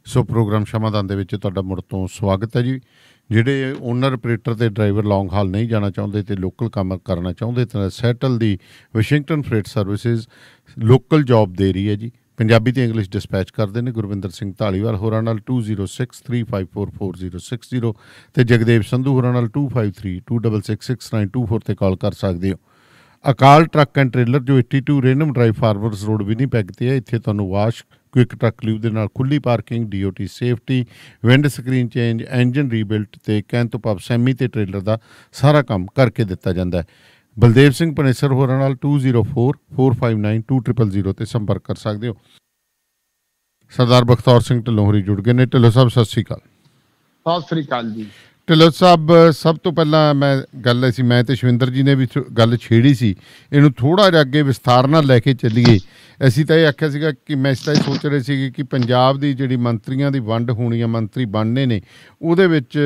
ਸੋ programme ਸ਼ਮਾਦਾਨ ਦੇ ਵਿੱਚ ਤੁਹਾਡਾ ਮੁੜ ਤੋਂ ਸਵਾਗਤ ਹੈ ਜੀ। ਜਿਹੜੇ ਓਨਰ ਆਪਰੇਟਰ ਤੇ ਡਰਾਈਵਰ ਲੌਂਗ ਹਾਲ ਨਹੀਂ ਜਾਣਾ ਚਾਹੁੰਦੇ ਤੇ ਲੋਕਲ ਕੰਮ ਕਰਨਾ ਚਾਹੁੰਦੇ ਤਾਂ ਸੈਟਲ ਦੀ Washington freight services local job ਦੇ ਰਹੀ ਹੈ ਜੀ। ਪੰਜਾਬੀ ਤੇ ਇੰਗਲਿਸ਼ ਡਿਸਪੈਚ ਕਰਦੇ ਨੇ ਗੁਰਵਿੰਦਰ ਸਿੰਘ ਢਾਲੀਵਾਲ ਹੋਰਾਂ ਨਾਲ 2063544060 ਤੇ ਜਗਦੇਵ ਸੰਧੂ ਹੋਰਾਂ ਨਾਲ 2532666924 ਤੇ ਕਾਲ ਕਰ ਸਕਦੇ ਹੋ। ਅਕਾਲ ਟਰੱਕ ਐਂਡ ਟ੍ਰੇਲਰ ਜੋ 82 ਰੇਨਮ ਡਰਾਈਵ ਫਾਰਵਰਡਸ ਰੋਡ ਵਿਨੀਪੈਗ ਤੇ ਹੈ। ਇੱਥੇ ਤੁਹਾਨੂੰ ਵਾਸ਼ ਕੁਇਕ ਟਰੱਕ ਲੀਵ ਦੇ ਨਾਲ ਖੁੱਲੀ parking, DOT safety, windscreen change, engine rebuilt ਤੇ ਕਹਿਣ ਤੋਂ ਭਾਵ ਸੈਮੀ ਤੇ ਟ੍ਰੇਲਰ ਦਾ ਸਾਰਾ ਕੰਮ ਕਰਕੇ ਦਿੱਤਾ ਜਾਂਦਾ ਹੈ। ਬਲਦੇਵ ਸਿੰਘ ਪਨੇਸਰ ਹੋਰਾਂ ਨਾਲ 2044592000 ਤੇ ਸੰਪਰਕ ਕਰ ਸਕਦੇ ਹੋ। ਸਰਦਾਰ ਬਖਤੌਰ ਸਿੰਘ ਢਿੱਲੋਂ ਹੋਰੀ ਜੁੜ ਗਏ ਨੇ। ਢਿੱਲੋਂ ਸਾਹਿਬ ਸਤਿ ਸ਼੍ਰੀ ਅਕਾਲ। ਸਤਿ ਸ੍ਰੀ ਅਕਾਲ ਜੀ। ਢਿੱਲੋਂ ਸਾਹਿਬ ਸਭ ਤੋਂ ਪਹਿਲਾਂ ਗੱਲ ਅਸੀਂ ਮੈਂ ਤੇ ਸ਼ਵਿੰਦਰ ਜੀ ਨੇ ਵੀ ਗੱਲ ਛੇੜੀ ਸੀ, ਇਹਨੂੰ ਥੋੜ੍ਹਾ ਜਿਹਾ ਅੱਗੇ ਵਿਸਥਾਰ ਨਾਲ ਲੈ ਕੇ ਚੱਲੀਏ। ਅਸੀਂ ਤਾਂ ਇਹ ਆਖਿਆ ਸੀਗਾ ਕਿ ਮੈਂ ਇਸ ਤਾਂ ਇਹ ਸੋਚ ਰਹੇ ਸੀਗੇ ਕਿ ਪੰਜਾਬ ਦੀ ਜਿਹੜੀ ਮੰਤਰੀਆਂ ਦੀ ਵੰਡ ਹੋਣੀ ਆ, ਮੰਤਰੀ ਬਣਨੇ ਨੇ, ਉਹਦੇ ਵਿੱਚ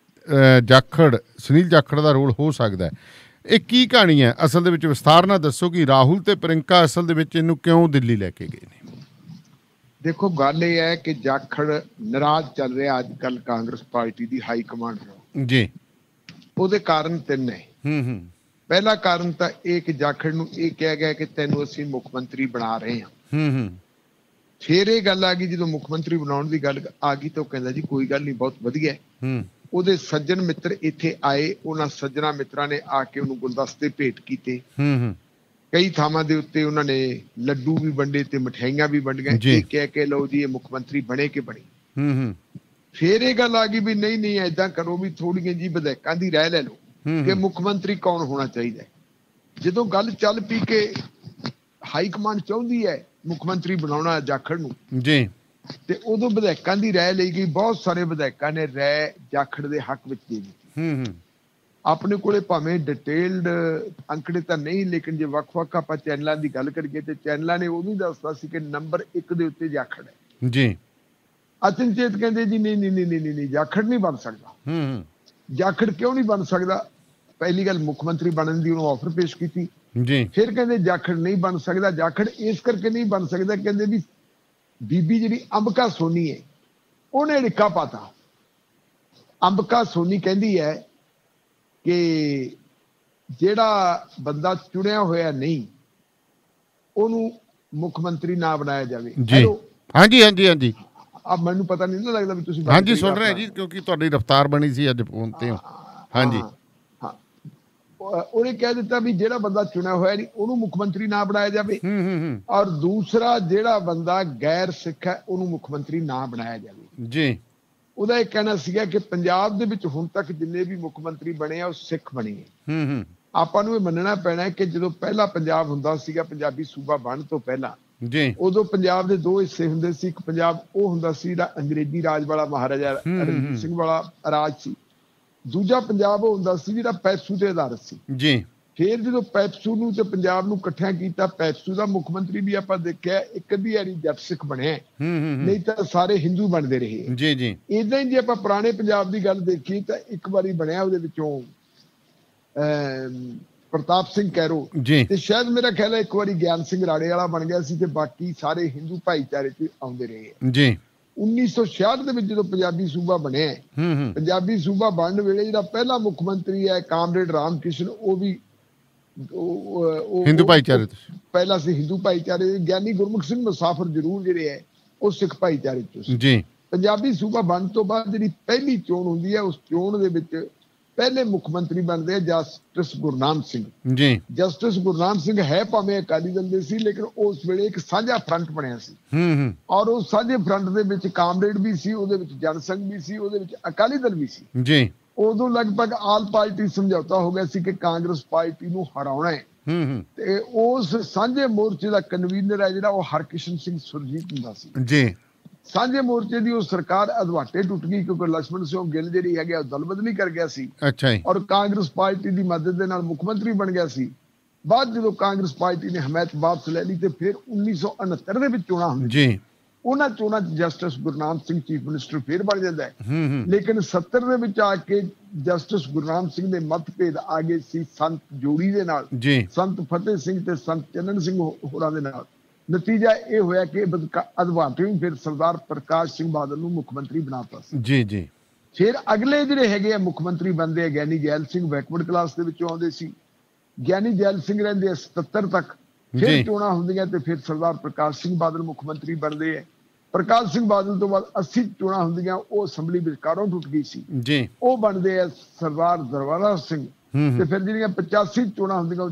ਸੁਨੀਲ ਜਾਖੜ ਦਾ ਰੋਲ ਹੋ ਸਕਦਾ ਹੈ। ਇਹ ਕੀ ਕਹਾਣੀ ਹੈ ਅਸਲ ਦੇ ਵਿੱਚ? ਵਿਸਥਾਰ ਨਾਲ ਦੱਸੋ ਕਿ ਰਾਹੁਲ ਤੇ ਪ੍ਰਿੰਕਾ ਅਸਲ ਦੇ ਵਿੱਚ ਇਹਨੂੰ ਕਿਉਂ ਦਿੱਲੀ ਲੈ ਕੇ ਗਏ ਨੇ? ਦੇਖੋ, ਗੱਲ ਇਹ ਹੈ ਕਿ ਜਾਖੜ ਨਾਰਾਜ਼ ਚੱਲ ਰਿਹਾ ਅੱਜ ਕੱਲ ਕਾਂਗਰਸ ਪਾਰਟੀ ਦੀ ਹਾਈ ਕਮਾਂਡ ਨਾਲ ਜੀ। ਉਹਦੇ ਕਾਰਨ ਤਿੰਨ ਹੈ। ਪਹਿਲਾ ਕਾਰਨ ਤਾਂ ਇਹ ਕਿ ਜਾਖੜ ਨੂੰ ਇਹ ਕਿਹਾ ਗਿਆ ਕਿ ਤੈਨੂੰ ਅਸੀਂ ਮੁੱਖ ਮੰਤਰੀ ਬਣਾ ਰਹੇ ਹਾਂ। ਫਿਰ ਇਹ ਗੱਲ ਆ ਗਈ, ਜਦੋਂ ਮੁੱਖ ਮੰਤਰੀ ਬਣਾਉਣ ਦੀ ਗੱਲ ਆ ਗਈ ਤਾਂ ਉਹ ਕਹਿੰਦਾ ਜੀ ਕੋਈ ਗੱਲ ਨਹੀਂ, ਬਹੁਤ ਵਧੀਆ। ਉਹਦੇ ਸੱਜਣ ਮਿੱਤਰ ਇੱਥੇ ਆਏ, ਉਹਨਾਂ ਸੱਜਣਾ ਮਿੱਤਰਾਂ ਨੇ ਆ ਕੇ ਉਹਨੂੰ ਗੁਲਦਸਤੇ ਭੇਟ ਕੀਤੇ। ਕਈ ਥਾਵਾਂ ਦੇ ਉੱਤੇ ਉਹਨਾਂ ਨੇ ਲੱਡੂ ਵੀ ਵੰਡੇ ਤੇ ਮਠਿਆਈਆਂ ਵੀ ਵੰਡੀਆਂ, ਇਹ ਕਹਿ ਕੇ ਲਓ ਜੀ ਇਹ ਮੁੱਖ ਮੰਤਰੀ ਬਣੇ ਕਿ ਬਣੇ। ਫਿਰ ਇਹ ਗੱਲ ਆ ਗਈ ਵੀ ਨਹੀਂ ਏਦਾਂ ਕਰੋ ਵੀ ਥੋੜੀਆਂ ਜੀ ਵਿਧਾਇਕਾਂ ਦੀ ਰਾਏ ਲੈ ਲਓ ਕਿ ਮੁੱਖ ਮੰਤਰੀ ਕੌਣ ਹੋਣਾ ਚਾਹੀਦਾ। ਜਦੋਂ ਗੱਲ ਚੱਲ ਪਈ ਕਿ ਹਾਈ ਕਮਾਂਡ ਚਾਹੁੰਦੀ ਹੈ ਮੁੱਖ ਮੰਤਰੀ ਬਣਾਉਣਾ ਜਾਖੜ ਨੂੰ ਜੀ, ਤੇ ਉਦੋਂ ਵਿਧਾਇਕਾਂ ਦੀ ਰਾਏ ਲਈ ਗਈ। ਬਹੁਤ ਸਾਰੇ ਵਿਧਾਇਕਾਂ ਨੇ ਰਾਏ ਜਾਖੜ ਦੇ ਹੱਕ ਵਿੱਚ ਦੇ ਦਿੱਤੀ। ਆਪਣੇ ਕੋਲੇ ਭਾਵੇਂ ਡਿਟੇਲਡ ਅੰਕੜੇ ਤਾਂ ਨਹੀਂ, ਲੇਕਿਨ ਜੇ ਵੱਖ-ਵੱਖ ਆਪਾਂ ਚੈਨਲਾਂ ਦੀ ਗੱਲ ਕਰੀਏ ਤੇ ਚੈਨਲਾਂ ਨੇ ਉਹ ਵੀ ਦੱਸਦਾ ਸੀ ਕਿ ਨੰਬਰ 1 ਦੇ ਉੱਤੇ ਜਾਖੜ ਹੈ ਜੀ। ਅਚਨਚੇਤ ਕਹਿੰਦੇ ਜੀ ਨਹੀਂ ਜਾਖੜ ਨਹੀਂ ਬਣ ਸਕਦਾ। ਜਾਖੜ ਕਿਉਂ ਨਹੀਂ ਬਣ ਸਕਦਾ? ਪਹਿਲੀ ਗੱਲ, ਮੁੱਖ ਮੰਤਰੀ ਬਣਨ ਦੀ ਉਹਨੂੰ ਆਫਰ ਪੇਸ਼ ਕੀਤੀ ਜੀ। ਫਿਰ ਕਹਿੰਦੇ ਜਾਖੜ ਨਹੀਂ ਬਣ ਸਕਦਾ। ਜਾਖੜ ਇਸ ਕਰਕੇ ਨਹੀਂ ਬਣ ਸਕਦਾ, ਕਹਿੰਦੇ ਵੀ ਬੀਬੀ ਜਿਹੜੀ ਅੰਬਿਕਾ ਸੋਨੀ ਹੈ ਉਹਨੇ ਢਿੱਕਾ ਪਾਤਾ। ਅੰਬਿਕਾ ਸੋਨੀ ਕਹਿੰਦੀ ਹੈ ਕਿ ਜਿਹੜਾ ਬੰਦਾ ਚੁਣਿਆ ਹੋਇਆ ਨਹੀਂ ਉਹਨੂੰ ਮੁੱਖ ਮੰਤਰੀ ਨਾ ਬਣਾਇਆ ਜਾਵੇ। ਹਾਂਜੀ। अब ਮੈਨੂੰ ਪਤਾ ਨਹੀਂ ਲੱਗਦਾ ਵੀ ਤੁਸੀਂ ਹਾਂਜੀ ਸੁਣ ਰਹੇ ਜੀ, ਕਿਉਂਕਿ ਤੁਹਾਡੀ ਰਫ਼ਤਾਰ ਬਣੀ ਸੀ ਅੱਜ ਫੋਨ ਤੇ। ਹਾਂਜੀ, ਉਹਨੇ ਕਹਿ ਦਿੱਤਾ ਵੀ ਜਿਹੜਾ ਬੰਦਾ ਚੁਣਿਆ ਹੋਇਆ ਨਹੀਂ ਉਹਨੂੰ ਮੁੱਖ ਮੰਤਰੀ ਨਾ ਬਣਾਇਆ ਜਾਵੇ, ਔਰ ਦੂਸਰਾ ਜਿਹੜਾ ਬੰਦਾ ਗੈਰ ਸਿੱਖ ਹੈ ਉਹਨੂੰ ਮੁੱਖ ਮੰਤਰੀ ਨਾ ਬਣਾਇਆ ਜਾਵੇ ਜੀ। ਉਹਦਾ ਇਹ ਕਹਿਣਾ ਸੀਗਾ ਕਿ ਪੰਜਾਬ ਦੇ ਵਿੱਚ ਹੁਣ ਤੱਕ ਜਿੰਨੇ ਵੀ ਮੁੱਖ ਮੰਤਰੀ ਬਣੇ ਆ ਉਹ ਸਿੱਖ ਬਣੇ ਆ। ਆਪਾਂ ਨੂੰ ਇਹ ਮੰਨਣਾ ਪੈਣਾ ਕਿ ਜਦੋਂ ਪਹਿਲਾ ਪੰਜਾਬ ਹੁੰਦਾ ਸੀਗਾ, ਪੰਜਾਬੀ ਸੂਬਾ ਬਣਨ ਤੋਂ ਪਹਿਲਾਂ ਜੀ, ਉਦੋਂ ਪੰਜਾਬ ਦੇ ਦੋ ਹਿੱਸੇ ਹੁੰਦੇ ਸੀ। ਇੱਕ ਪੰਜਾਬ ਉਹ ਹੁੰਦਾ ਸੀ ਜਿਹੜਾ ਅੰਗਰੇਜ਼ੀ ਰਾਜ ਵਾਲਾ ਮਹਾਰਾਜਾ ਰਣਜੀਤ ਸਿੰਘ ਵਾਲਾ ਰਾਜ ਸੀ। ਦੂਜਾ ਪੰਜਾਬ ਉਹ ਹੁੰਦਾ ਸੀ ਜਿਹੜਾ ਪੈਪਸੂ ਤੇ ਆਧਾਰਿਤ ਸੀ ਜੀ। ਫਿਰ ਜਦੋਂ ਪੈਪਸੂ ਨੂੰ ਤੇ ਪੰਜਾਬ ਨੂੰ ਇਕੱਠਿਆਂ ਕੀਤਾ, ਪੈਪਸੂ ਦਾ ਮੁੱਖ ਮੰਤਰੀ ਵੀ ਆਪਾਂ ਦੇਖਿਆ ਇੱਕ ਅੱਧੀ ਵਾਰੀ ਜੱਟ ਸਿੱਖ ਬਣਿਆ, ਨਹੀਂ ਤਾਂ ਸਾਰੇ ਹਿੰਦੂ ਬਣਦੇ ਰਹੇ ਜੀ। ਏਦਾਂ ਹੀ ਜੇ ਆਪਾਂ ਪੁਰਾਣੇ ਪੰਜਾਬ ਦੀ ਗੱਲ ਦੇਖੀ ਤਾਂ ਇੱਕ ਵਾਰੀ ਬਣਿਆ ਉਹਦੇ ਵਿੱਚੋਂ ਪ੍ਰਤਾਪ ਸਿੰਘ ਕੈਰੋ ਤੇ ਸ਼ਾਇਦ ਮੇਰਾ ਖਿਆਲ ਹੈ ਇੱਕ ਵਾਰੀ ਗਿਆਨ ਸਿੰਘ ਰਾੜੇ ਵਾਲਾ ਬਣ ਗਿਆ ਸੀ, ਤੇ ਬਾਕੀ ਸਾਰੇ ਹਿੰਦੂ ਭਾਈਚਾਰੇ ਚ ਆਉਂਦੇ ਰਹੇ ਜੀ। 1966 ਦੇ ਵਿੱਚ ਜਦੋਂ ਪੰਜਾਬੀ ਸੂਬਾ ਬਣਿਆ, ਪੰਜਾਬੀ ਸੂਬਾ ਬਣਨ ਵੇਲੇ ਜਿਹੜਾ ਪਹਿਲਾ ਮੁੱਖ ਮੰਤਰੀ ਹੈ ਕਾਮਰੇਡ ਰਾਮ ਕ੍ਰਿਸ਼ਨ, ਉਹ ਵੀ ਹਿੰਦੂ ਭਾਈਚਾਰੇ ਪਹਿਲਾਂ ਸੀ, ਹਿੰਦੂ ਭਾਈਚਾਰੇ। ਗਿਆਨੀ ਗੁਰਮੁਖ ਸਿੰਘ ਮੁਸਾਫਰ ਜ਼ਰੂਰ ਜਿਹੜੇ ਹੈ ਉਹ ਸਿੱਖ ਭਾਈਚਾਰੇ ਚ ਜੀ। ਪੰਜਾਬੀ ਸੂਬਾ ਬਣਨ ਤੋਂ ਬਾਅਦ ਜਿਹੜੀ ਪਹਿਲੀ ਚੋਣ ਹੁੰਦੀ ਹੈ, ਉਸ ਚੋਣ ਦੇ ਵਿੱਚ ਪਹਿਲੇ ਮੁੱਖ ਮੰਤਰੀ ਬਣਦੇ ਆ ਜਸਟਿਸ ਗੁਰਨਾਮ ਸਿੰਘ ਜੀ। ਜਸਟਿਸ ਗੁਰਨਾਮ ਸਿੰਘ ਹੈ ਭਾਵੇਂ ਅਕਾਲੀ ਦਲ ਦੇ ਸੀ, ਲੇਕਿਨ ਉਸ ਵੇਲੇ ਇੱਕ ਸਾਂਝਾ ਫਰੰਟ ਬਣਿਆ ਸੀ, ਔਰ ਉਸ ਸਾਂਝੇ ਫਰੰਟ ਦੇ ਵਿੱਚ ਕਾਮਰੇਡ ਵੀ ਸੀ, ਉਹਦੇ ਵਿੱਚ ਜਨਸੰਘ ਵੀ ਸੀ, ਉਹਦੇ ਵਿੱਚ ਅਕਾਲੀ ਦਲ ਵੀ ਸੀ ਜੀ। ਉਦੋਂ ਲਗਭਗ ਆਲ ਪਾਰਟੀ ਸਮਝੌਤਾ ਹੋ ਗਿਆ ਸੀ ਕਿ ਕਾਂਗਰਸ ਪਾਰਟੀ ਨੂੰ ਹਰਾਉਣਾ ਹੈ, ਤੇ ਉਸ ਸਾਂਝੇ ਮੋਰਚੇ ਦਾ ਕਨਵੀਨਰ ਹੈ ਜਿਹੜਾ ਉਹ ਹਰਕਿਸ਼ਨ ਸਿੰਘ ਸੁਰਜੀਤ ਹੁੰਦਾ ਸੀ ਜੀ। ਸਾਂਝੇ ਮੋਰਚੇ ਦੀ ਉਹ ਸਰਕਾਰ ਅਧਵਾਟੇ ਟੁੱਟ ਗਈ ਕਿਉਂਕਿ ਲక్ష్మణ ਸਿੰਘ ਗਿੱਲ ਜਿਹੜੀ ਹੈਗਾ ਉਹ ਦਲ ਬਦਲੀ ਕਰ ਗਿਆ ਸੀ, ਔਰ ਕਾਂਗਰਸ ਪਾਰਟੀ ਦੀ ਮਦਦ ਦੇ ਨਾਲ ਮੁੱਖ ਮੰਤਰੀ ਬਣ ਗਿਆ ਸੀ। ਬਾਅਦ ਜਦੋਂ ਕਾਂਗਰਸ ਪਾਰਟੀ ਨੇ ਹਮਾਇਤ ਵਾਪਸ ਲੈ ਲਈ ਤੇ ਫਿਰ 1969 ਦੇ ਵਿੱਚ ਚੋਣਾਂ ਹੁੰਦੀਆਂ ਜੀ। ਉਹਨਾਂ ਚੋਣਾਂ 'ਚ justice Gurnam Singh chief minister ਫਿਰ ਬਣ ਜਾਂਦਾ ਹੈ, ਲੇਕਿਨ 70 ਦੇ ਵਿੱਚ ਆ ਕੇ ਜਸਟਿਸ ਗੁਰਨਾਮ ਸਿੰਘ ਦੇ ਮਤਭੇਦ ਆ ਗਏ ਸੀ ਸੰਤ ਜੋੜੀ ਦੇ ਨਾਲ, ਸੰਤ ਫਤਿਹ ਸਿੰਘ ਤੇ ਸੰਤ ਚੰਨਣ ਸਿੰਘ ਹੋਰਾਂ ਦੇ ਨਾਲ। ਨਤੀਜਾ ਇਹ ਹੋਇਆ ਕਿ ਅਦਵਾਨੀ ਫਿਰ ਸਰਦਾਰ ਪ੍ਰਕਾਸ਼ ਸਿੰਘ ਬਾਦਲ ਨੂੰ ਮੁੱਖ ਮੰਤਰੀ ਬਣਾਤਾ ਸੀ। ਜੀ ਜੀ। ਫਿਰ ਅਗਲੇ ਜਿਹੜੇ ਹੈਗੇ ਆ ਮੁੱਖ ਮੰਤਰੀ ਬਣਦੇ ਆ, ਗਿਆਨੀ ਜੈਲ ਸਿੰਘ ਬੈਕਵਰਡ ਕਲਾਸ ਦੇ ਵਿੱਚੋਂ ਆਉਂਦੇ ਸੀ। ਗਿਆਨੀ ਜੈਲ ਸਿੰਘ ਰਹਿੰਦੇ ਆ 77 ਤੱਕ। ਫਿਰ ਚੋਣਾਂ ਹੁੰਦੀਆਂ ਤੇ ਫਿਰ ਸਰਦਾਰ ਪ੍ਰਕਾਸ਼ ਸਿੰਘ ਬਾਦਲ ਮੁੱਖ ਮੰਤਰੀ ਬਣਦੇ ਆ। ਪ੍ਰਕਾਸ਼ ਸਿੰਘ ਬਾਦਲ ਤੋਂ ਬਾਅਦ 80 ਚੋਣਾਂ ਹੁੰਦੀਆਂ, ਉਹ ਅਸੈਂਬਲੀ ਵਿਚਕਾਰੋਂ ਟੁੱਟ ਗਈ ਸੀ ਜੀ, ਉਹ ਬਣਦੇ ਆ ਸਰਦਾਰ ਦਰਬਾਰਾ ਸਿੰਘ। ਤੇ ਫਿਰ ਜਿਹੜੀਆਂ 85 ਚੋਣਾਂ ਹੁੰਦੀਆਂ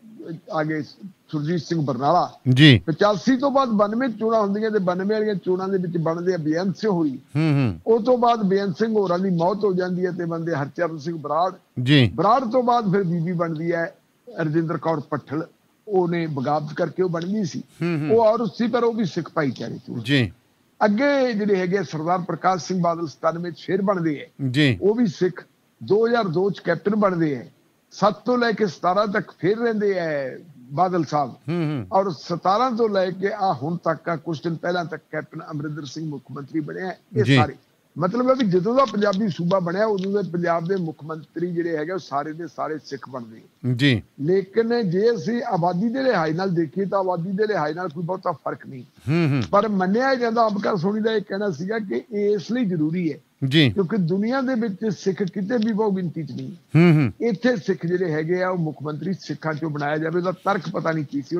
ਆ ਗਏ ਸੁਰਜੀਤ ਸਿੰਘ ਬਰਨਾਲਾ ਜੀ। 85 ਤੋਂ ਬਾਅਦ 92 ਚੋਣਾਂ ਹੁੰਦੀਆਂ ਤੇ 92 ਵਾਲੀਆਂ ਚੋਣਾਂ ਦੇ ਵਿੱਚ ਬਣਦੇ ਆ ਬੇਅੰਤ ਸਿੰਘ ਹੋਰੀ। ਉਸ ਤੋਂ ਬਾਅਦ ਬੇਅੰਤ ਸਿੰਘ ਹੋਰਾਂ ਦੀ ਮੌਤ ਹੋ ਜਾਂਦੀ ਹੈ ਤੇ ਬਣਦੇ ਹਰਚਰਨ ਸਿੰਘ ਬਰਾੜ ਜੀ। ਬਰਾੜ ਤੋਂ ਬਾਅਦ ਫਿਰ ਬੀਬੀ ਬਣਦੀ ਹੈ ਰਜਿੰਦਰ ਕੌਰ ਪੱਠਲ। ਉਹਨੇ ਬਗਾਵਤ ਕਰਕੇ ਉਹ ਬਣ ਗਈ ਸੀ, ਉਹ ਔਰਤ ਸੀ ਪਰ ਉਹ ਵੀ ਸਿੱਖ ਭਾਈਚਾਰੇ ਤੋਂ ਜੀ। ਅੱਗੇ ਜਿਹੜੇ ਹੈਗੇ ਸਰਦਾਰ ਪ੍ਰਕਾਸ਼ ਸਿੰਘ ਬਾਦਲ 97 ਚ ਫਿਰ ਬਣਦੇ ਹੈ ਜੀ, ਉਹ ਵੀ ਸਿੱਖ। 2002 ਚ ਕੈਪਟਨ ਬਣਦੇ ਹੈ। 7 ਤੋਂ ਲੈ ਕੇ 17 ਤੱਕ ਫਿਰ ਰਹਿੰਦੇ ਹੈ ਬਾਦਲ ਸਾਹਿਬ। ਔਰ 17 ਤੋਂ ਲੈ ਕੇ ਹੁਣ ਤੱਕ ਕੁਝ ਦਿਨ ਪਹਿਲਾਂ ਤੱਕ ਕੈਪਟਨ ਅਮਰਿੰਦਰ ਸਿੰਘ ਮੁੱਖ ਮੰਤਰੀ ਬਣਿਆ। ਇਹ ਸਾਰੇ ਮਤਲਬ ਹੈ ਵੀ ਜਦੋਂ ਦਾ ਪੰਜਾਬੀ ਸੂਬਾ ਬਣਿਆ ਉਦੋਂ ਦੇ ਪੰਜਾਬ ਦੇ ਮੁੱਖ ਮੰਤਰੀ ਜਿਹੜੇ ਹੈਗੇ ਉਹ ਸਾਰੇ ਦੇ ਸਾਰੇ ਸਿੱਖ ਬਣਦੇ ਜੀ। ਲੇਕਿਨ ਜੇ ਅਸੀਂ ਆਬਾਦੀ ਦੇ ਲਿਹਾਜ਼ ਨਾਲ ਦੇਖੀਏ ਤਾਂ ਆਬਾਦੀ ਦੇ ਲਿਹਾਜ਼ ਨਾਲ ਕੋਈ ਬਹੁਤਾ ਫਰਕ ਨਹੀਂ। ਪਰ ਮੰਨਿਆ ਜਾਂਦਾ ਅੰਬਕਰ ਸੋਨੀ ਦਾ ਇਹ ਕਹਿਣਾ ਸੀਗਾ ਕਿ ਇਹ ਇਸ ਲਈ ਜ਼ਰੂਰੀ ਹੈ ਜੀ ਕਿਉਂਕਿ ਦੁਨੀਆ ਦੇ ਵਿੱਚ ਸਿੱਖ ਕਿਤੇ ਵੀ ਬਹੁ ਗਿਣਤੀ ਚ ਨਹੀਂ। ਇੱਥੇ ਸਿੱਖ ਜਿਹੜੇ ਹੈਗੇ ਆ ਉਹ ਮੁੱਖ ਮੰਤਰੀ ਸਿੱਖਾਂ ਚੋਂ ਬਣਾਇਆ ਜਾਵੇ। ਉਹਦਾ ਤਰਕ ਪਤਾ ਨਹੀਂ ਕੀ ਸੀ,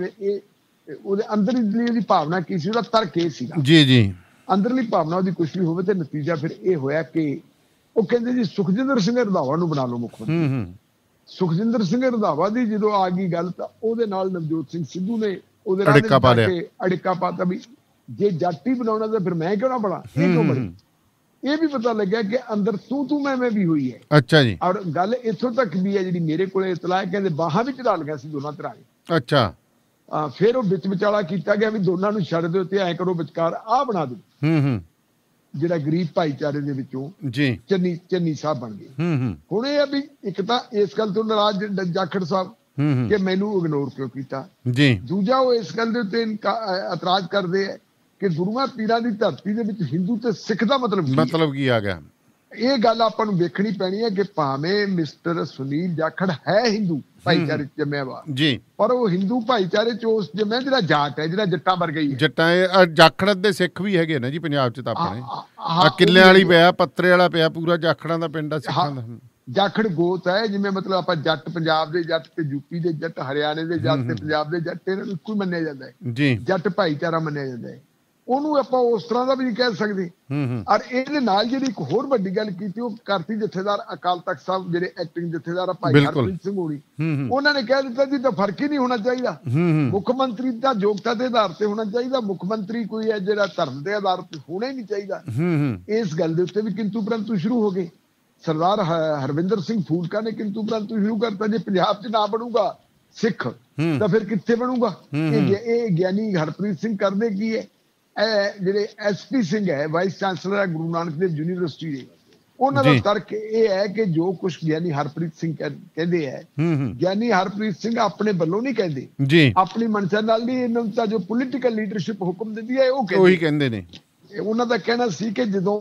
ਉਹਦੇ ਅੰਦਰਲੀ ਉਹਦੀ ਭਾਵਨਾ ਕੀ ਸੀ, ਉਹਦਾ ਤਰਕ ਇਹ ਸੀਗਾ ਜੀ ਜੀ। ਅੰਦਰਲੀ ਭਾਵਨਾ ਉਹਦੀ ਕੁਛ ਵੀ ਹੋਵੇ ਤੇ ਨਤੀਜਾ ਫਿਰ ਇਹ ਹੋਇਆ ਕਿ ਉਹ ਕਹਿੰਦੇ ਜੀ ਸੁਖਜਿੰਦਰ ਸਿੰਘ ਰੰਧਾਵਾ ਨੂੰ ਬਣਾ ਲਓ ਮੁੱਖ ਮੰਤਰੀ। ਸੁਖਜਿੰਦਰ ਸਿੰਘ ਰੰਧਾਵਾ ਦੀ ਜਦੋਂ ਆ ਗਈ ਗੱਲ ਤਾਂ ਉਹਦੇ ਨਾਲ ਨਵਜੋਤ ਸਿੰਘ ਸਿੱਧੂ ਨੇ ਉਹਦੇ ਨਾਲ ਅੜਿੱਕਾ ਪਾਤਾ ਵੀ ਜੇ ਜੱਟ ਹੀ ਬਣਾਉਣਾ ਤਾਂ ਫਿਰ ਮੈਂ ਕਿਉਂ ਨਾ ਬਣਾ। ਇਹ ਕਿਉਂ ਬਣੀ? ਇਹ ਵੀ ਪਤਾ ਲੱਗਿਆ ਕਿ ਅੰਦਰ ਤੂੰ ਮੈਂ ਵੀ ਹੋਈ ਹੈ। ਅੱਛਾ ਜੀ। ਔਰ ਗੱਲ ਇੱਥੋਂ ਤੱਕ ਵੀ ਹੈ ਜਿਹੜੀ ਮੇਰੇ ਕੋਲੇ ਇਤਲਾਹ ਕਹਿੰਦੇ ਬਾਹਾਂ ਵਿੱਚ ਢਾਲ ਗਿਆ ਸੀ ਦੋਨਾਂ ਧਿਰਾਂ ਨੇ। ਅੱਛਾ। ਫਿਰ ਉਹ ਵਿੱਚ ਵਿਚਾਲਾ ਕੀਤਾ ਗਿਆ ਵੀ ਦੋਨਾਂ ਨੂੰ ਛੱਡ ਦਿਓ ਤੇ ਐ ਕਰੋ ਵਿਚਕਾਰ ਆ ਬਣਾ ਦਿਓ ਜਿਹੜਾ ਗਰੀਬ ਭਾਈਚਾਰੇ ਦੇ ਵਿੱਚੋਂ ਜੀ ਚੰਨੀ ਸਾਹਿਬ ਬਣ ਗਏ। ਹੁਣ ਇਹ ਆ ਵੀ ਇੱਕ ਤਾਂ ਇਸ ਗੱਲ ਤੋਂ ਨਾਰਾਜ਼ ਜਾਖੜ ਸਾਹਿਬ ਕਿ ਮੈਨੂੰ ਇਗਨੋਰ ਕਿਉਂ ਕੀਤਾ ਜੀ। ਦੂਜਾ ਉਹ ਇਸ ਗੱਲ ਦੇ ਉੱਤੇ ਇਤਰਾਜ਼ ਕਰਦੇ ਆ ਕਿ ਗੁਰੂਆਂ ਪੀਰਾਂ ਦੀ ਧਰਤੀ ਦੇ ਵਿੱਚ ਹਿੰਦੂ ਤੇ ਸਿੱਖ ਦਾ ਮਤਲਬ ਕੀ ਆ ਗਿਆ। ਇਹ ਗੱਲ ਆਪਾਂ ਨੂੰ ਵੇਖਣੀ ਪੈਣੀ ਹੈ ਕਿ ਭਾਵੇਂ ਮਿਸਟਰ ਸੁਨੀਲ ਜਾਖੜ ਹੈ ਹਿੰਦੂ ਭਾਈਚਾਰੇ ਚ ਜੰਮਿਆ ਵਾ ਜੀ, ਪਰ ਉਹ ਹਿੰਦੂ ਭਾਈਚਾਰੇ ਚ ਉਸ ਜੰਮਿਆ ਜਿਹੜਾ ਜਾਟ ਹੈ, ਜਿਹੜਾ ਜੱਟਾਂ ਵਰਗਾ ਹੀ ਹੈ। ਜੱਟਾਂ ਜਾਖੜ ਦੇ ਸਿੱਖ ਵੀ ਹੈਗੇ ਨਾ ਜੀ ਪੰਜਾਬ ਚ ਤਾਂ ਆਪਣੇ ਕਿੱਲਿਆਂ ਵਾਲੀ ਪਿਆ, ਪੱਤਰੇ ਵਾਲਾ ਪਿਆ, ਪੂਰਾ ਜਾਖੜਾਂ ਦਾ ਪਿੰਡ ਆ ਸਿੱਖਾਂ ਦਾ। ਜਾਖੜ ਗੋਤ ਹੈ ਜਿਵੇਂ ਮਤਲਬ ਆਪਾਂ ਜੱਟ ਪੰਜਾਬ ਦੇ ਜੱਟ ਤੇ ਯੂਪੀ ਦੇ ਜੱਟ, ਹਰਿਆਣੇ ਦੇ ਜੱਟ ਤੇ ਪੰਜਾਬ ਦੇ ਜੱਟ ਇਹਨਾਂ ਨੂੰ ਇੱਕੋ ਹੀ ਮੰਨਿਆ ਜਾਂਦਾ ਹੈ ਜੀ। ਜੱਟ ਭਾਈਚਾਰਾ ਮੰਨਿਆ ਜਾਂਦਾ ਹੈ। ਉਹਨੂੰ ਆਪਾਂ ਉਸ ਤਰ੍ਹਾਂ ਦਾ ਵੀ ਨਹੀਂ ਕਹਿ ਸਕਦੇ। ਔਰ ਇਹਦੇ ਨਾਲ ਜਿਹੜੀ ਇੱਕ ਹੋਰ ਵੱਡੀ ਗੱਲ ਕੀਤੀ ਉਹ ਕਰਤੀ ਜਥੇਦਾਰ ਅਕਾਲ ਤਖਤ ਸਾਹਿਬ ਜਿਹੜੇ ਐਕਟਿੰਗ ਜਥੇਦਾਰ ਆ ਭਾਈ ਹਰਪ੍ਰੀਤ ਸਿੰਘ ਹੋਣੀ, ਉਹਨਾਂ ਨੇ ਕਹਿ ਦਿੱਤਾ ਜੀ ਤਾਂ ਫਰਕ ਹੀ ਨਹੀਂ ਹੋਣਾ ਚਾਹੀਦਾ। ਮੁੱਖ ਮੰਤਰੀ ਦਾ ਯੋਗਤਾ ਦੇ ਆਧਾਰ ਤੇ ਹੋਣਾ ਚਾਹੀਦਾ। ਮੁੱਖ ਮੰਤਰੀ ਕੋਈ ਹੈ ਜਿਹੜਾ ਧਰਮ ਦੇ ਆਧਾਰ ਤੇ ਹੋਣਾ ਹੀ ਨਹੀਂ ਚਾਹੀਦਾ। ਇਸ ਗੱਲ ਦੇ ਉੱਤੇ ਵੀ ਕਿੰਤੂ ਪ੍ਰੰਤੂ ਸ਼ੁਰੂ ਹੋ ਗਏ। ਸਰਦਾਰ ਹਰਵਿੰਦਰ ਸਿੰਘ ਫੂਲਕਾ ਨੇ ਕਿੰਤੂ ਪ੍ਰੰਤੂ ਸ਼ੁਰੂ ਕਰਤਾ ਜੇ ਪੰਜਾਬ 'ਚ ਨਾ ਬਣੂਗਾ ਸਿੱਖ ਤਾਂ ਫਿਰ ਕਿੱਥੇ ਬਣੂਗਾ। ਇਹ ਗਿਆਨੀ ਹਰਪ੍ਰੀਤ ਸਿੰਘ ਕਰਦੇ ਕੀ ਹੈ, ਜਿਹੜੇ SP ਸਿੰਘ ਹੈ ਵਾਈਸ ਚਾਂਸਲਰ ਹੈ ਗੁਰੂ ਨਾਨਕ ਦੇਵ ਯੂਨੀਵਰਸਿਟੀ ਦੇ, ਉਹਨਾਂ ਦਾ ਤਰਕ ਇਹ ਹੈ ਕਿ ਜੋ ਕੁਛ ਗਿਆਨੀ ਹਰਪ੍ਰੀਤ ਸਿੰਘ ਕਹਿੰਦੇ ਹੈ, ਗਿਆਨੀ ਹਰਪ੍ਰੀਤ ਸਿੰਘ ਆਪਣੇ ਵੱਲੋਂ ਨਹੀਂ ਕਹਿੰਦੇ ਜੀ, ਆਪਣੀ ਮਨਸ਼ਾ ਨਾਲ ਨਹੀਂ, ਇਹਨਾਂ ਨੂੰ ਤਾਂ ਜੋ ਪੋਲੀਟੀਕਲ ਲੀਡਰਸ਼ਿਪ ਹੁਕਮ ਦਿੰਦੀ ਹੈ ਉਹੀ ਕਹਿੰਦੇ ਨੇ। ਉਹਨਾਂ ਦਾ ਕਹਿਣਾ ਸੀ ਕਿ ਜਦੋਂ